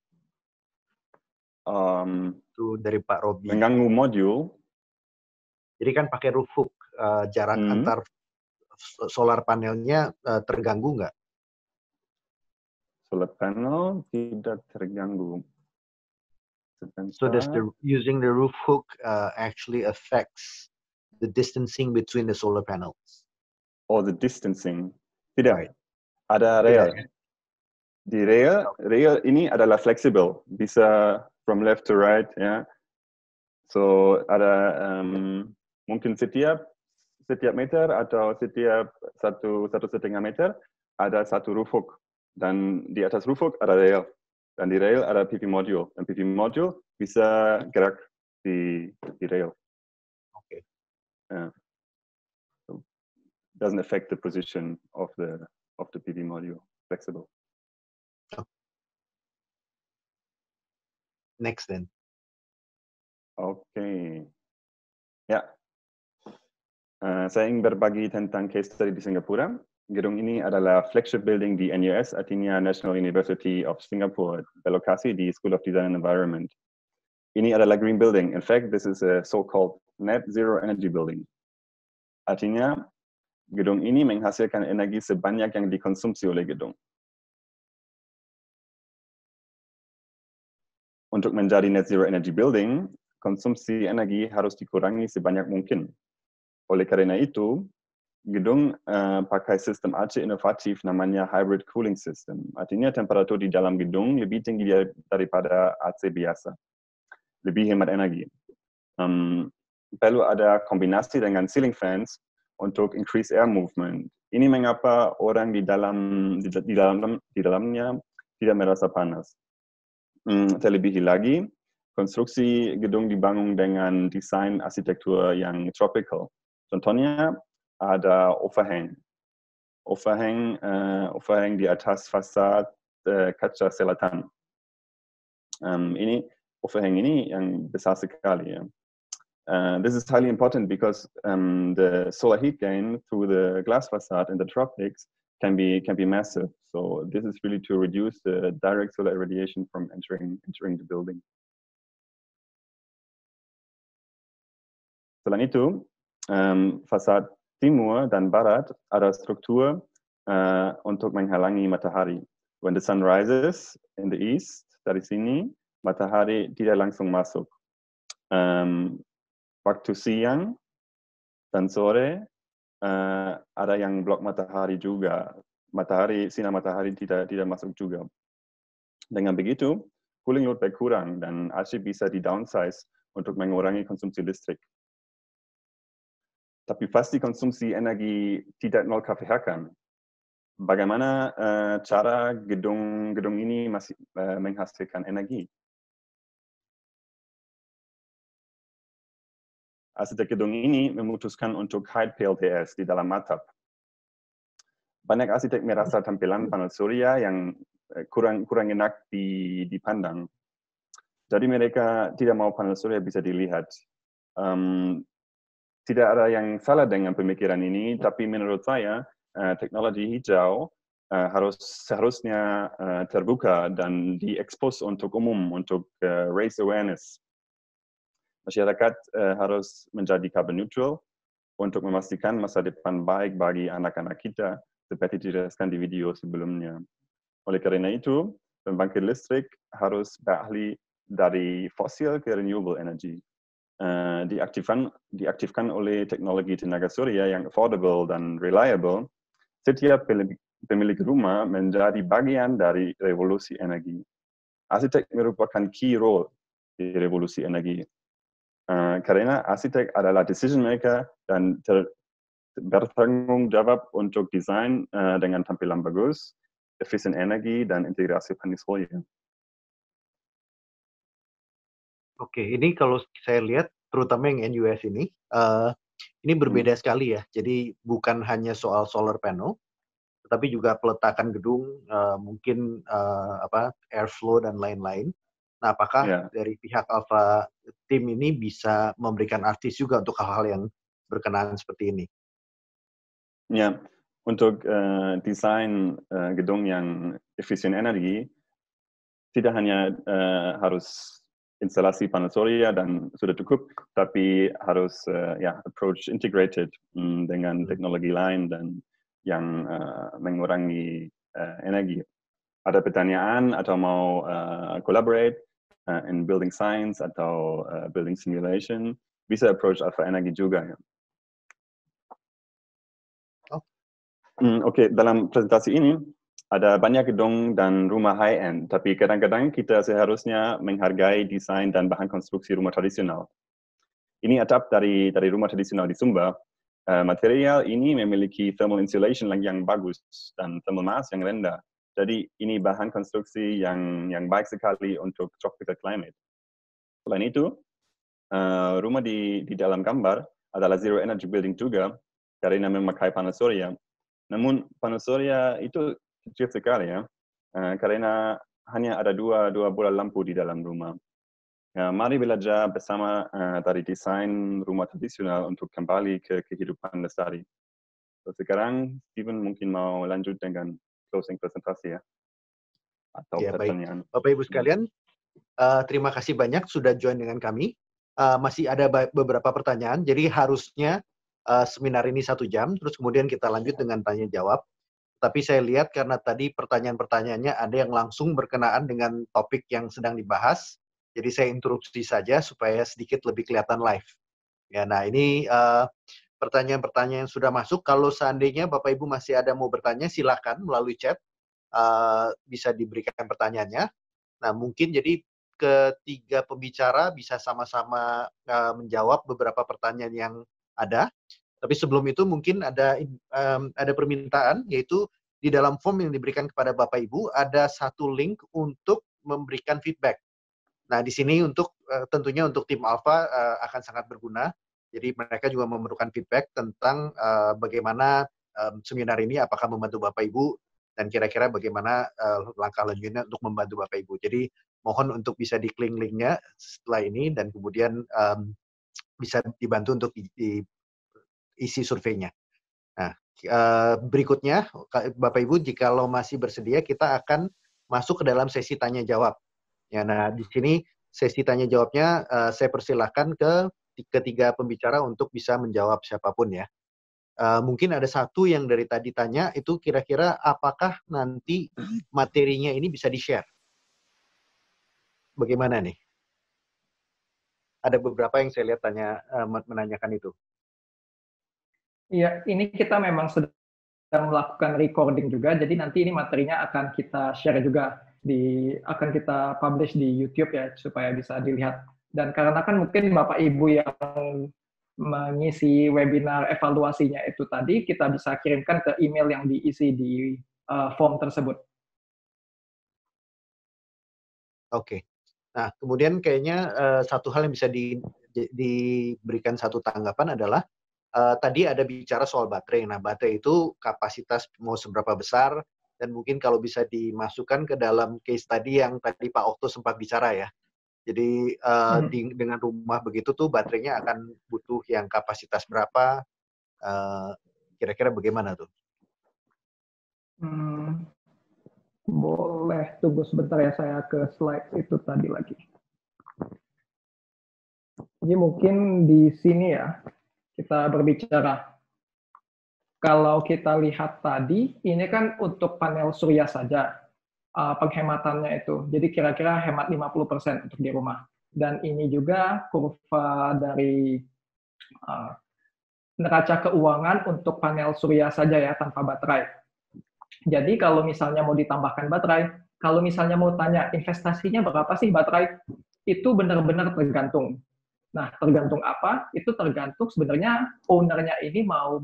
Um, itu dari Pak Robi. Mengganggu modul. Jadi kan pakai roof hook, uh, jarak hmm. antar solar panelnya uh, terganggu nggak? Solar panel tidak terganggu. Sebentar. So does the using the roof hook uh, actually affects the distancing between the solar panels? Or the distancing? Tidak. Right. Ada rail. Tidak. Di rail, rail ini adalah fleksibel, bisa from left to right, ya. So ada um, mungkin setiap setiap meter atau setiap satu satu setengah meter ada satu roof hook, dan di atas roof hook ada rail, dan di rail ada P V module, dan P V module bisa gerak di di rail. Oke. Okay. Yeah. So, doesn't affect the position of the of the P V module, flexible. Next then. Oke, okay. Ya. Uh, saya ingin berbagi tentang case study di Singapura. Gedung ini adalah flagship building di N U S, artinya National University of Singapore, berlokasi di School of Design and Environment. Ini adalah green building. In fact, this is a so-called net zero energy building. Artinya, gedung ini menghasilkan energi sebanyak yang dikonsumsi oleh gedung. Untuk menjadi net zero energy building, konsumsi energi harus dikurangi sebanyak mungkin. Oleh karena itu, gedung uh, pakai sistem A C inovatif namanya hybrid cooling system. Artinya temperatur di dalam gedung lebih tinggi daripada A C biasa. Lebih hemat energi. Um, perlu ada kombinasi dengan ceiling fans untuk increase air movement. Ini mengapa orang di dalam di, di dalam di dalamnya tidak merasa panas. Hmm, terlebih lagi, konstruksi gedung dibangun dengan desain arsitektur yang tropical. Contohnya ada overhang. Overhang, uh, overhang di atas fasad uh, kaca selatan. Um, ini overhang ini yang besar sekali. Ya. Uh, this is highly important because um, the solar heat gain through the glass facade in the tropics can be can be massive. So this is really to reduce the direct solar irradiation from entering entering the building. Selain itu, um, fasad timur dan barat ada struktur uh, untuk menghalangi matahari. When the sun rises in the east, dari sini matahari tidak langsung masuk. Um, waktu siang dan sore Uh, ada yang blok matahari juga. Matahari, sinar matahari tidak tidak masuk juga. Dengan begitu, cooling load berkurang dan A C bisa di downsize untuk mengurangi konsumsi listrik. Tapi pasti konsumsi energi tidak nol K V H kan? Bagaimana uh, cara gedung-gedung ini masih uh, menghasilkan energi? Arsitek gedung ini memutuskan untuk hide P L T S di dalam atap. Banyak arsitek merasa tampilan panel surya yang kurang kurang enak dipandang. Jadi mereka tidak mau panel surya bisa dilihat. Um, tidak ada yang salah dengan pemikiran ini, tapi menurut saya uh, teknologi hijau uh, harus seharusnya uh, terbuka dan diekspos untuk umum, untuk uh, raise awareness. masyarakat uh, harus menjadi carbon neutral untuk memastikan masa depan baik bagi anak-anak kita, seperti dijelaskan di video sebelumnya. Oleh karena itu, pembangkit listrik harus beralih dari fosil ke renewable energy. Uh, diaktifkan, diaktifkan oleh teknologi tenaga surya yang affordable dan reliable. Setiap pemilik rumah menjadi bagian dari revolusi energi. Arsitek merupakan key role di revolusi energi. Uh, karena arsitek adalah decision maker dan ter, bertanggung jawab untuk desain uh, dengan tampilan bagus, efisien energi, dan integrasi panas surya. Oke, ini kalau saya lihat, terutama yang N U S ini, uh, ini berbeda hmm. sekali ya. Jadi bukan hanya soal solar panel, tetapi juga peletakan gedung, uh, mungkin uh, apa airflow dan lain-lain. Nah, apakah yeah. dari pihak Alpha tim ini bisa memberikan artis juga untuk hal-hal yang berkenaan seperti ini? Ya, untuk uh, desain uh, gedung yang efisien energi, tidak hanya uh, harus instalasi panel surya dan sudah cukup, tapi harus uh, ya approach integrated um, dengan teknologi lain dan yang uh, mengurangi uh, energi. Ada pertanyaan atau mau uh, collaborate uh, in building science atau uh, building simulation, bisa approach Alpha Energy juga. Ya. Oh. Hmm, Oke, okay. Dalam presentasi ini ada banyak gedung dan rumah high-end, tapi kadang-kadang kita seharusnya menghargai desain dan bahan konstruksi rumah tradisional. Ini atap dari dari rumah tradisional di Sumba. Uh, material ini memiliki thermal insulation yang bagus dan thermal mass yang rendah. Jadi ini bahan konstruksi yang yang baik sekali untuk tropical climate. Selain itu, uh, rumah di di dalam gambar adalah zero energy building juga karena memakai panel surya. Namun panel surya itu kecil sekali ya, uh, karena hanya ada dua dua bola lampu di dalam rumah. Ya, mari belajar bersama uh, dari desain rumah tradisional untuk kembali ke kehidupan lestari. So, sekarang Steven mungkin mau lanjut dengan closing presentasi ya. Atau ya, pertanyaan. Baik. Bapak Ibu sekalian, uh, terima kasih banyak sudah join dengan kami. Uh, masih ada beberapa pertanyaan, jadi harusnya uh, seminar ini satu jam, terus kemudian kita lanjut dengan tanya jawab. Tapi saya lihat karena tadi pertanyaan-pertanyaannya ada yang langsung berkenaan dengan topik yang sedang dibahas, jadi saya interupsi saja supaya sedikit lebih kelihatan live. Ya, nah ini uh, pertanyaan-pertanyaan yang sudah masuk. Kalau seandainya Bapak Ibu masih ada mau bertanya, silakan melalui chat. Uh, bisa diberikan pertanyaannya. Nah, mungkin jadi ketiga pembicara bisa sama-sama uh, menjawab beberapa pertanyaan yang ada. Tapi sebelum itu mungkin ada um, ada permintaan, yaitu di dalam form yang diberikan kepada Bapak Ibu ada satu link untuk memberikan feedback. Nah, di sini untuk uh, tentunya untuk tim Alpha uh, akan sangat berguna. Jadi mereka juga memerlukan feedback tentang uh, bagaimana um, seminar ini apakah membantu Bapak Ibu dan kira-kira bagaimana uh, langkah lanjutnya untuk membantu Bapak Ibu. Jadi mohon untuk bisa diklik linknya setelah ini dan kemudian um, bisa dibantu untuk di, di, isi surveinya. Nah, uh, berikutnya Bapak Ibu jikalau masih bersedia kita akan masuk ke dalam sesi tanya jawab. Ya, nah di sini sesi tanya jawabnya uh, saya persilahkan ke ketiga pembicara untuk bisa menjawab siapapun ya. Uh, mungkin ada satu yang dari tadi tanya, itu kira-kira apakah nanti materinya ini bisa di-share? Bagaimana nih? Ada beberapa yang saya lihat tanya uh, menanyakan itu. Iya, ini kita memang sedang melakukan recording juga, jadi nanti ini materinya akan kita share juga, di akan kita publish di YouTube ya, supaya bisa dilihat. Dan karena kan mungkin Bapak Ibu yang mengisi webinar evaluasinya itu tadi, kita bisa kirimkan ke email yang diisi di uh, form tersebut. Oke. Nah, kemudian kayaknya uh, satu hal yang bisa di, di, diberikan satu tanggapan adalah uh, tadi ada bicara soal baterai. Nah, baterai itu kapasitas mau seberapa besar dan mungkin kalau bisa dimasukkan ke dalam case tadi yang tadi Pak Okto sempat bicara ya. Jadi uh, hmm. di, dengan rumah begitu tuh baterainya akan butuh yang kapasitas berapa? Uh, kira-kira bagaimana tuh? Hmm, boleh tunggu sebentar ya, saya ke slide itu tadi lagi. Jadi mungkin di sini ya kita berbicara. Kalau kita lihat tadi, ini kan untuk panel surya saja uh, penghematannya itu. Jadi kira-kira hemat lima puluh persen untuk di rumah. Dan ini juga kurva dari uh, neraca keuangan untuk panel surya saja ya, tanpa baterai. Jadi kalau misalnya mau ditambahkan baterai, kalau misalnya mau tanya investasinya berapa sih baterai, itu benar-benar tergantung. Nah, tergantung apa? Itu tergantung sebenarnya owner-nya ini mau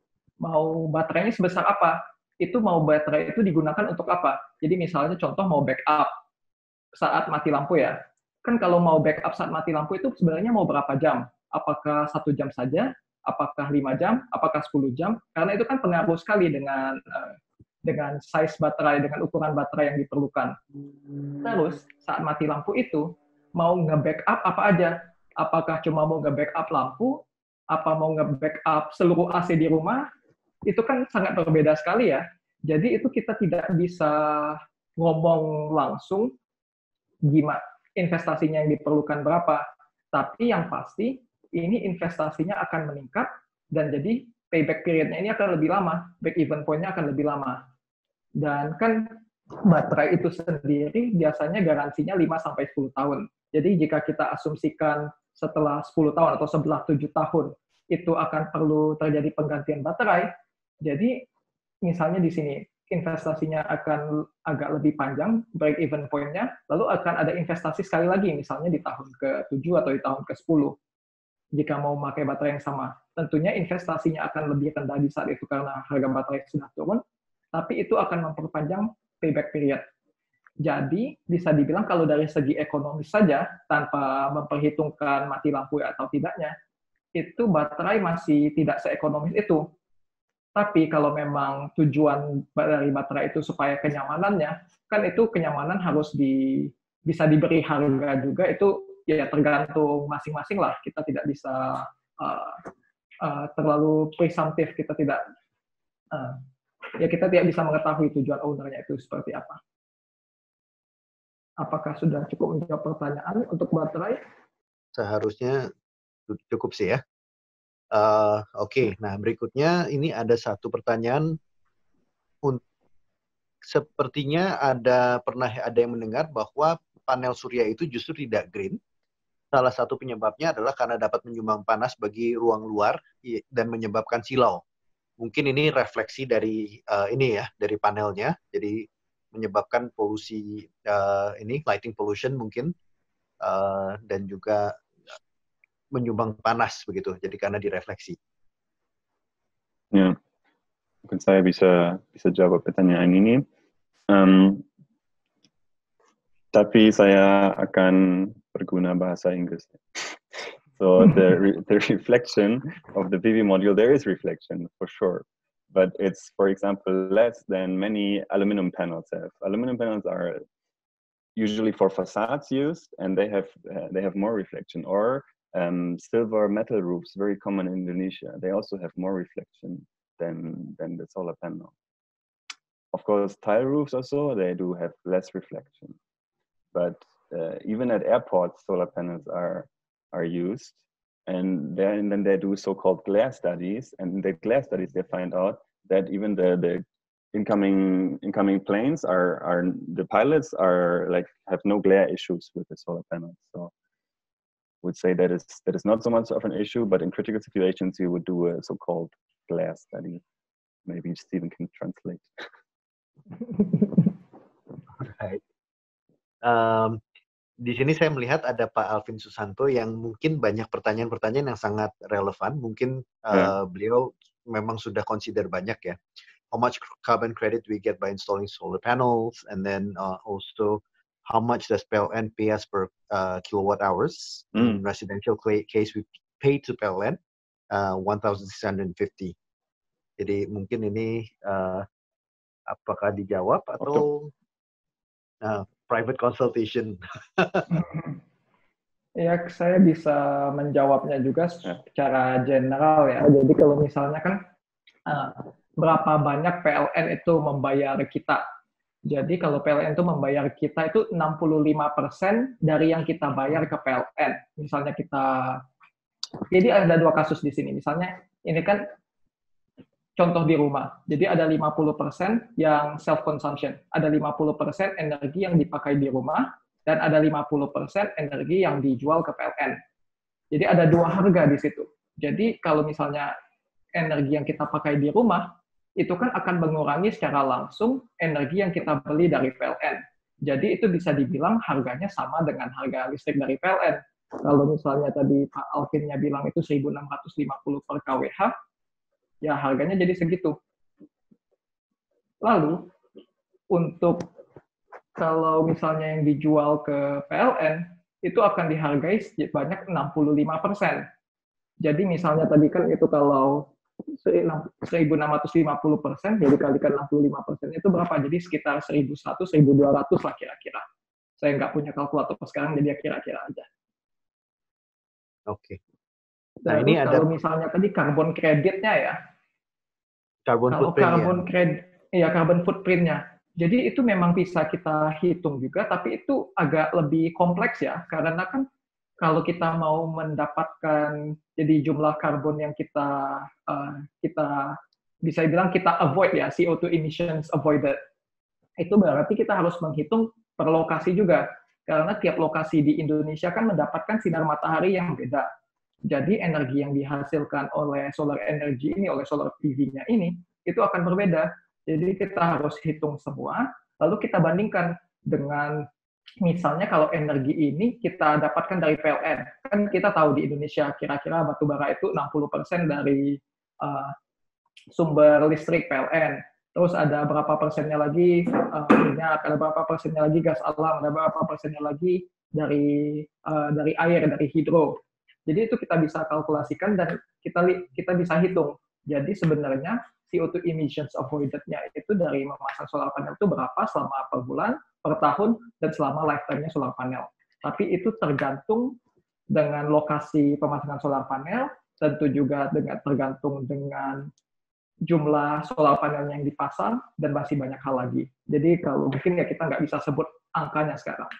mau baterainya sebesar apa. Itu mau baterai itu digunakan untuk apa. Jadi misalnya contoh mau backup saat mati lampu ya. Kan kalau mau backup saat mati lampu itu sebenarnya mau berapa jam? Apakah satu jam saja? Apakah lima jam? Apakah sepuluh jam? Karena itu kan pengaruh sekali dengan dengan size baterai, dengan ukuran baterai yang diperlukan. Terus saat mati lampu itu mau nge-backup apa aja? Apakah cuma mau nge-backup lampu? Apa mau nge-backup seluruh A C di rumah? Itu kan sangat berbeda sekali ya. Jadi itu kita tidak bisa ngomong langsung gimana investasinya yang diperlukan berapa. Tapi yang pasti ini investasinya akan meningkat dan jadi payback period-nya ini akan lebih lama, break even point-nya akan lebih lama. Dan kan baterai itu sendiri biasanya garansinya lima sampai sepuluh tahun. Jadi jika kita asumsikan setelah sepuluh tahun atau setelah tujuh tahun itu akan perlu terjadi penggantian baterai, jadi misalnya di sini investasinya akan agak lebih panjang, break even point-nya, lalu akan ada investasi sekali lagi, misalnya di tahun ke tujuh atau di tahun ke sepuluh. Jika mau memakai baterai yang sama, tentunya investasinya akan lebih rendah di saat itu karena harga baterai sudah turun, tapi itu akan memperpanjang payback period. Jadi, bisa dibilang kalau dari segi ekonomis saja, tanpa memperhitungkan mati lampu atau tidaknya, itu baterai masih tidak seekonomis itu. Tapi kalau memang tujuan dari baterai itu supaya kenyamanannya, kan itu kenyamanan harus di, bisa diberi harga juga, itu ya tergantung masing-masing lah. Kita tidak bisa uh, uh, terlalu presumptif, kita tidak uh, ya kita tidak bisa mengetahui tujuan ownernya itu seperti apa. Apakah sudah cukup menjawab pertanyaan untuk baterai? Seharusnya cukup sih ya. Uh, Oke, okay. Nah berikutnya ini ada satu pertanyaan. Sepertinya ada pernah ada yang mendengar bahwa panel surya itu justru tidak green. Salah satu penyebabnya adalah karena dapat menyumbang panas bagi ruang luar dan menyebabkan silau. Mungkin ini refleksi dari uh, ini ya, dari panelnya. Jadi menyebabkan polusi uh, ini lighting pollution mungkin uh, dan juga menyumbang panas begitu. Jadi karena direfleksi. Ya, mungkin saya bisa bisa jawab pertanyaan ini. Um, tapi saya akan berguna bahasa Inggris. So the re the reflection of the P V module, there is reflection for sure, but it's, for example, less than many aluminum panels have. Aluminum panels are usually for facades used, and they have uh, they have more reflection. Or Um, silver metal roofs, very common in Indonesia. They also have more reflection than than the solar panel. Of course, tile roofs also, they do have less reflection. But uh, even at airports, solar panels are are used, and then then they do so-called glare studies. And in the glare studies, they find out that even the the incoming incoming planes are are the pilots are like have no glare issues with the solar panels. So would say that is that is not so much of an issue, but in critical situations you would do a so-called glare study. Maybe Stephen can translate. Right. Um, di sini saya melihat ada Pak Alvin Susanto yang mungkin banyak pertanyaan-pertanyaan yang sangat relevan. Mungkin uh, yeah. beliau memang sudah consider banyak ya. How much carbon credit we get by installing solar panels, and then uh, also how much does P L N pay us per uh, kilowatt hours? Mm. In residential case, we pay to P L N uh, one thousand six hundred fifty. Jadi mungkin ini uh, apakah dijawab atau uh, private consultation? Ya, saya bisa menjawabnya juga secara general ya. Jadi kalau misalnya kan uh, berapa banyak P L N itu membayar kita Jadi kalau P L N itu membayar kita itu enam puluh lima persen dari yang kita bayar ke P L N. Misalnya kita, jadi ada dua kasus di sini. Misalnya ini kan contoh di rumah. Jadi ada lima puluh persen yang self-consumption. Ada lima puluh persen energi yang dipakai di rumah, dan ada lima puluh persen energi yang dijual ke P L N. Jadi ada dua harga di situ. Jadi kalau misalnya energi yang kita pakai di rumah, itu kan akan mengurangi secara langsung energi yang kita beli dari P L N. Jadi itu bisa dibilang harganya sama dengan harga listrik dari P L N. Kalau misalnya tadi Pak Alvinnya bilang itu seribu enam ratus lima puluh per kilowatt jam, ya harganya jadi segitu. Lalu, untuk kalau misalnya yang dijual ke P L N, itu akan dihargai sebanyak enam puluh lima persen. Jadi misalnya tadi kan itu kalau seribu enam ratus lima puluh persen, jadi kalikan enam puluh lima persen itu berapa? Jadi sekitar seribu seratus, seribu dua ratus lah kira-kira. Saya nggak punya kalkulator sekarang, jadi ya kira-kira aja. Oke. Nah, ini ada, kalau misalnya tadi karbon kreditnya ya, Carbon kalau footprint, karbon ya. kredit, ya karbon footprint-nya. Jadi itu memang bisa kita hitung juga, tapi itu agak lebih kompleks ya, karena kan kalau kita mau mendapatkan jadi jumlah karbon yang kita uh, kita bisa bilang kita avoid ya, C O two emissions avoided, itu berarti kita harus menghitung per lokasi juga, karena tiap lokasi di Indonesia kan mendapatkan sinar matahari yang beda. Jadi energi yang dihasilkan oleh solar energy ini, oleh solar P V-nya ini, itu akan berbeda. Jadi kita harus hitung semua, lalu kita bandingkan dengan misalnya kalau energi ini kita dapatkan dari P L N. Kan kita tahu di Indonesia kira-kira batubara itu enam puluh persen dari uh, sumber listrik P L N. Terus ada berapa persennya lagi uh, minyak, ada berapa persennya lagi gas alam, ada berapa persennya lagi dari uh, dari air, dari hidro. Jadi itu kita bisa kalkulasikan dan kita kita bisa hitung. Jadi sebenarnya C O two emissions avoided-nya itu dari memasang solar panel itu berapa selama per bulan, per tahun, dan selama lifetime-nya solar panel. Tapi itu tergantung dengan lokasi pemasangan solar panel, tentu juga dengan tergantung dengan jumlah solar panel yang dipasang, dan masih banyak hal lagi. Jadi kalau mungkin ya kita nggak bisa sebut angkanya sekarang.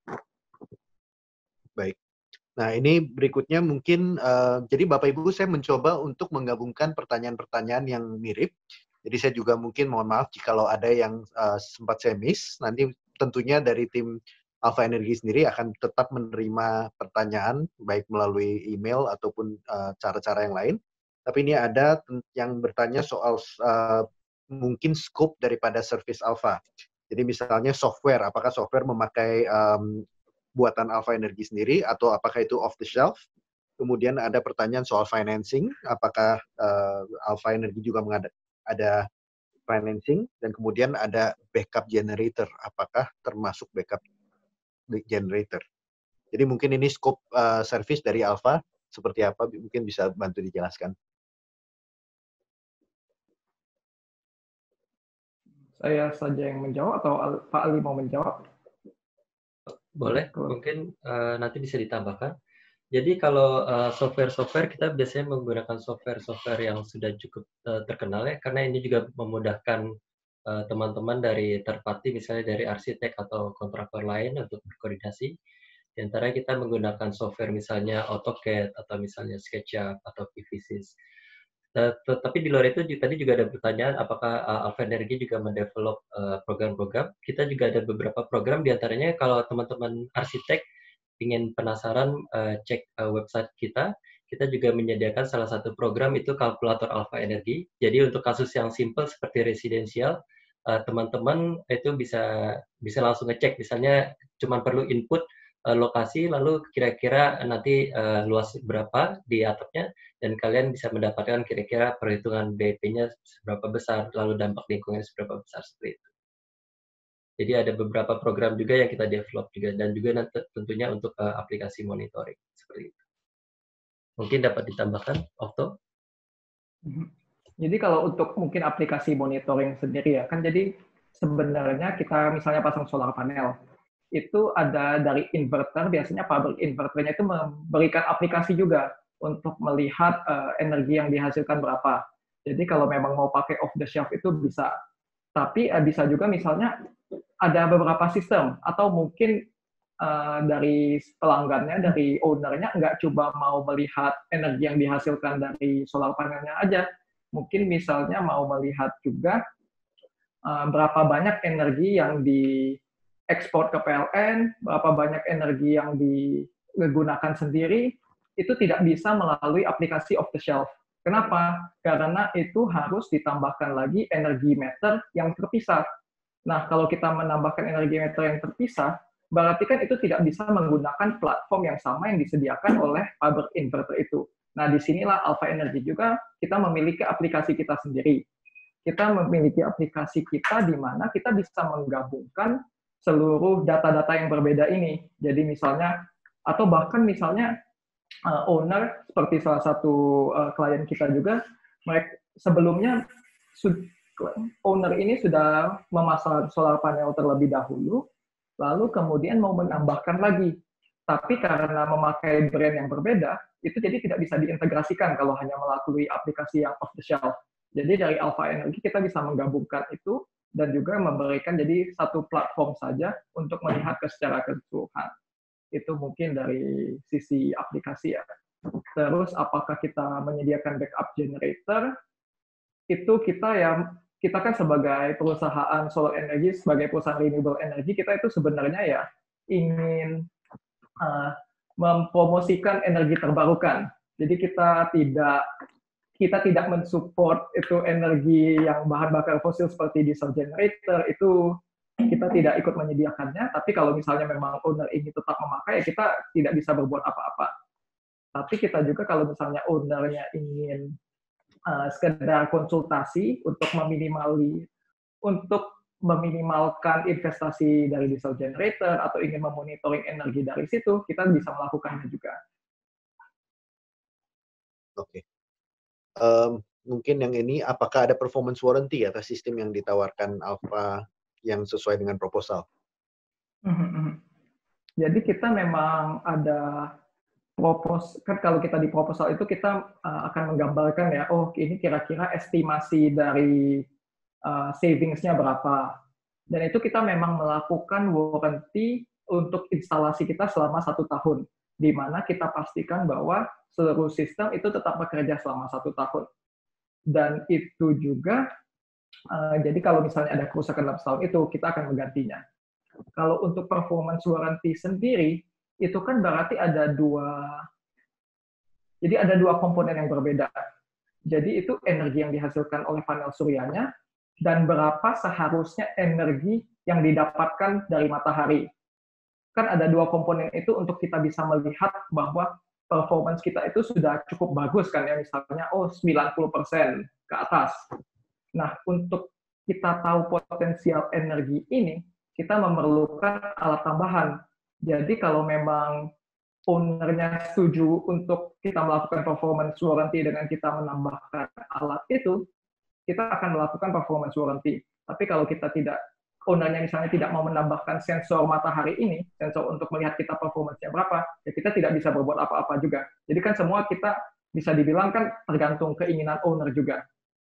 Baik. Nah, ini berikutnya mungkin, uh, jadi Bapak Ibu saya mencoba untuk menggabungkan pertanyaan-pertanyaan yang mirip. Jadi saya juga mungkin mohon maaf jikalau ada yang uh, sempat saya miss. Nanti tentunya dari tim Alpha Energy sendiri akan tetap menerima pertanyaan, baik melalui email ataupun cara-cara uh, yang lain. Tapi ini ada yang bertanya soal uh, mungkin scope daripada service Alpha. Jadi misalnya software, apakah software memakai um, buatan Alpha Energy sendiri atau apakah itu off the shelf? Kemudian ada pertanyaan soal financing, apakah uh, Alpha Energy juga mengada, ada financing, dan kemudian ada backup generator, apakah termasuk backup generator? Jadi mungkin ini scope uh, service dari Alpha seperti apa, mungkin bisa bantu dijelaskan. Saya saja yang menjawab atau Pak Ali mau menjawab? Boleh, mungkin uh, nanti bisa ditambahkan. Jadi kalau software-software uh, kita biasanya menggunakan software-software yang sudah cukup uh, terkenal ya, karena ini juga memudahkan teman-teman uh, dari third party, misalnya dari arsitek atau kontraktor lain untuk berkoordinasi. Di antara kita menggunakan software misalnya AutoCAD atau misalnya SketchUp atau P V S Y S. Tetapi di luar itu tadi juga ada pertanyaan apakah uh, Alpha Energy juga mendevelop uh, program-program. Kita juga ada beberapa program, diantaranya kalau teman-teman arsitek ingin penasaran uh, cek uh, website kita, kita juga menyediakan salah satu program itu kalkulator Alpha Energy. Jadi untuk kasus yang simple seperti residensial, uh, teman-teman itu bisa bisa langsung ngecek, misalnya cuma perlu input uh, lokasi, lalu kira-kira nanti uh, luas berapa di atapnya, dan kalian bisa mendapatkan kira-kira perhitungan B P-nya seberapa besar, lalu dampak lingkungan seberapa besar seperti itu. Jadi ada beberapa program juga yang kita develop juga, dan juga nanti tentunya untuk uh, aplikasi monitoring seperti itu. Mungkin dapat ditambahkan, Okto? Jadi kalau untuk mungkin aplikasi monitoring sendiri ya, kan jadi sebenarnya kita misalnya pasang solar panel, itu ada dari inverter, biasanya pabrik inverternya itu memberikan aplikasi juga untuk melihat uh, energi yang dihasilkan berapa. Jadi kalau memang mau pakai off the shelf itu bisa. Tapi uh, bisa juga misalnya ada beberapa sistem atau mungkin uh, dari pelanggannya, dari ownernya nggak coba mau melihat energi yang dihasilkan dari solar panelnya aja. Mungkin misalnya mau melihat juga uh, berapa banyak energi yang diekspor ke P L N, berapa banyak energi yang digunakan sendiri, itu tidak bisa melalui aplikasi off the shelf. Kenapa? Karena itu harus ditambahkan lagi energi meter yang terpisah. Nah, kalau kita menambahkan energi meter yang terpisah, berarti kan itu tidak bisa menggunakan platform yang sama yang disediakan oleh pabrik inverter itu. Nah, disinilah Alpha Energy juga kita memiliki aplikasi kita sendiri. Kita memiliki aplikasi kita di mana kita bisa menggabungkan seluruh data-data yang berbeda ini. Jadi misalnya, atau bahkan misalnya, Uh, owner seperti salah satu uh, klien kita juga, mereka sebelumnya owner ini sudah memasang solar panel terlebih dahulu, lalu kemudian mau menambahkan lagi, tapi karena memakai brand yang berbeda, itu jadi tidak bisa diintegrasikan kalau hanya melalui aplikasi yang off the shelf. Jadi dari Alpha Energy kita bisa menggabungkan itu dan juga memberikan jadi satu platform saja untuk melihat ke secara keseluruhan. Itu mungkin dari sisi aplikasi ya. Terus apakah kita menyediakan backup generator? Itu kita ya, kita kan sebagai perusahaan solar energy, sebagai perusahaan renewable energy, kita itu sebenarnya ya ingin uh, mempromosikan energi terbarukan. Jadi kita tidak kita tidak mensupport itu energi yang bahan bakar fosil seperti diesel generator, itu kita tidak ikut menyediakannya, tapi kalau misalnya memang owner ini tetap memakai, ya kita tidak bisa berbuat apa-apa. Tapi kita juga kalau misalnya ownernya ingin uh, sekedar konsultasi untuk meminimali, untuk meminimalkan investasi dari diesel generator atau ingin memonitoring energi dari situ, kita bisa melakukannya juga. Oke. Okay. Um, mungkin yang ini, apakah ada performance warranty atas sistem yang ditawarkan Alpha yang sesuai dengan proposal? Mm-hmm. Jadi kita memang ada propos, kan kalau kita di proposal itu kita uh, akan menggambarkan ya, oh ini kira-kira estimasi dari uh, savings-nya berapa. Dan itu kita memang melakukan warranty untuk instalasi kita selama satu tahun, di mana kita pastikan bahwa seluruh sistem itu tetap bekerja selama satu tahun. Dan itu juga Uh, jadi kalau misalnya ada kerusakan dalam setahun itu, kita akan menggantinya. Kalau untuk performance warranty sendiri, itu kan berarti ada dua, jadi ada dua komponen yang berbeda. Jadi itu energi yang dihasilkan oleh panel suryanya, dan berapa seharusnya energi yang didapatkan dari matahari. Kan ada dua komponen itu untuk kita bisa melihat bahwa performance kita itu sudah cukup bagus kan ya, misalnya oh sembilan puluh persen ke atas. Nah, untuk kita tahu potensial energi ini, kita memerlukan alat tambahan. Jadi kalau memang ownernya setuju untuk kita melakukan performance warranty dengan kita menambahkan alat itu, kita akan melakukan performance warranty. Tapi kalau kita tidak, ownernya misalnya tidak mau menambahkan sensor matahari ini, sensor untuk melihat kita performance-nya berapa, ya kita tidak bisa berbuat apa-apa juga. Jadi kan semua kita bisa dibilang kan tergantung keinginan owner juga.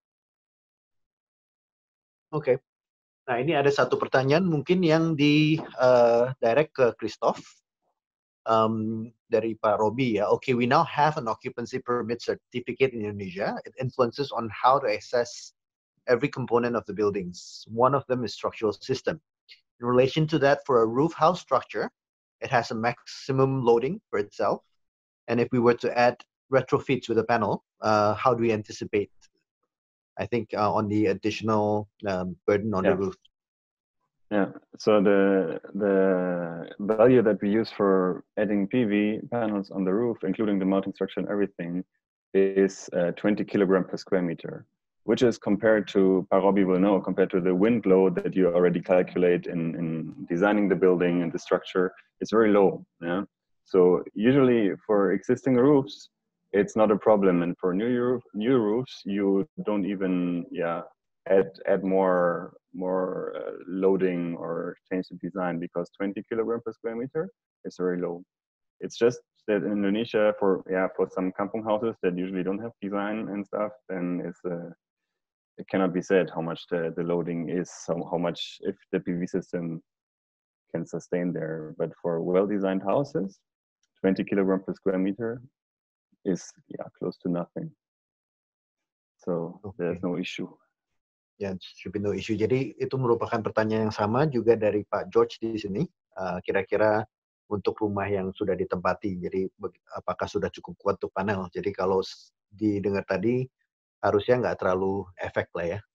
Oke. Okay. Nah, ini ada satu pertanyaan mungkin yang di uh, direct ke Christoph um, dari Pak Robi ya. Okay, we now have an occupancy permit certificate in Indonesia. It influences on how to assess every component of the buildings. One of them is structural system. In relation to that, for a roof house structure, it has a maximum loading for itself. And if we were to add retrofits with a panel, uh, how do we anticipate? I think uh, on the additional um, burden on yeah. the roof. Yeah, so the the value that we use for adding P V panels on the roof, including the mounting structure and everything, is uh, twenty kilogram per square meter, which is compared to, Parobi will know, compared to the wind load that you already calculate in, in designing the building and the structure, it's very low. Yeah. So usually for existing roofs, it's not a problem, and for new roof, new roofs, you don't even yeah add add more more uh, loading or change the design, because twenty kilogram per square meter is very low. It's just that in Indonesia, for yeah for some kampung houses that usually don't have design and stuff, then it's uh, it cannot be said how much the, the loading is, how, how much if the P V system can sustain there. But for well-designed houses, twenty kilogram per square meter is yeah close to nothing. So okay. There's no issue. Ya, should be no issue. Jadi itu merupakan pertanyaan yang sama juga dari Pak George di sini. Uh, kira-kira untuk rumah yang sudah ditempati, jadi apakah sudah cukup kuat untuk panel? Jadi kalau didengar tadi harusnya nggak terlalu efek lah ya.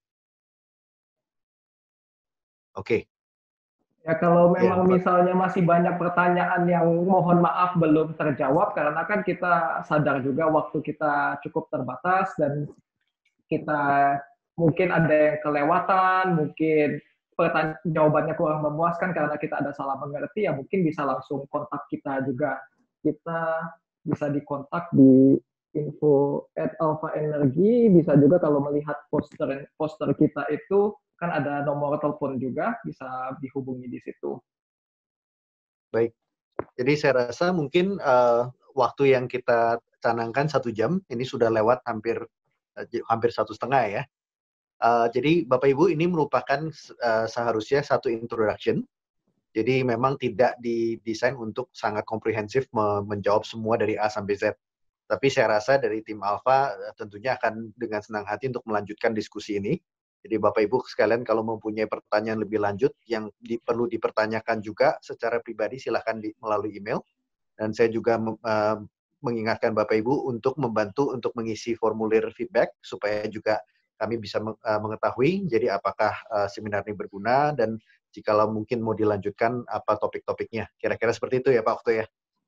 Oke. Okay. Ya kalau memang ya, misalnya masih banyak pertanyaan yang mohon maaf belum terjawab, karena kan kita sadar juga waktu kita cukup terbatas dan kita mungkin ada yang kelewatan, mungkin pertanyaan jawabannya kurang memuaskan karena kita ada salah mengerti, ya mungkin bisa langsung kontak kita juga. Kita bisa dikontak di info at alpha energy, bisa juga kalau melihat poster poster kita itu kan ada nomor telepon juga, bisa dihubungi di situ. Baik, jadi saya rasa mungkin uh, waktu yang kita canangkan satu jam, ini sudah lewat hampir uh, hampir satu setengah ya. Uh, jadi Bapak Ibu ini merupakan uh, seharusnya satu introduction. Jadi memang tidak didesain untuk sangat komprehensif me menjawab semua dari A sampai Z. Tapi saya rasa dari tim Alpha tentunya akan dengan senang hati untuk melanjutkan diskusi ini. Jadi Bapak Ibu sekalian kalau mempunyai pertanyaan lebih lanjut yang di, perlu dipertanyakan juga secara pribadi silahkan di, melalui email. Dan saya juga uh, mengingatkan Bapak Ibu untuk membantu untuk mengisi formulir feedback supaya juga kami bisa uh, mengetahui jadi apakah uh, seminar ini berguna dan jikalau mungkin mau dilanjutkan apa topik-topiknya. Kira-kira seperti itu ya Pak Okto ya.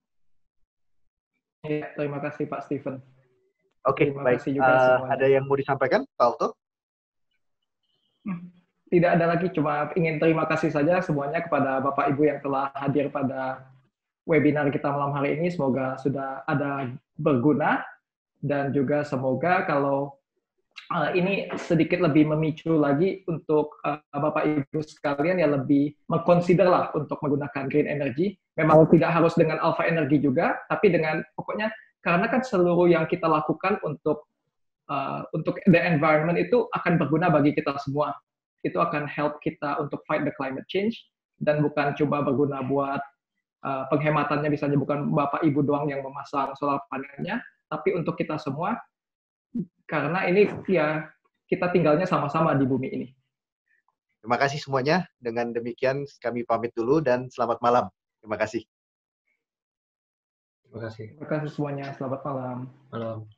Ya, terima kasih Pak Steven. Oke, okay, baik. Uh, ada yang mau disampaikan, Pak Okto? Tidak ada lagi, cuma ingin terima kasih saja semuanya kepada Bapak Ibu yang telah hadir pada webinar kita malam hari ini. Semoga sudah ada berguna dan juga semoga kalau uh, ini sedikit lebih memicu lagi untuk uh, Bapak Ibu sekalian yang lebih mengconsider lah untuk menggunakan green energy. Memang tidak harus dengan alpha energy juga, tapi dengan pokoknya karena kan seluruh yang kita lakukan untuk uh, untuk the environment itu akan berguna bagi kita semua. Itu akan help kita untuk fight the climate change dan bukan coba berguna buat uh, penghematannya misalnya bukan Bapak Ibu doang yang memasang solar panelnya, tapi untuk kita semua karena ini ya kita tinggalnya sama-sama di bumi ini. Terima kasih semuanya. Dengan demikian kami pamit dulu dan selamat malam. Terima kasih. Terima kasih. Terima kasih semuanya. Selamat malam. Malam.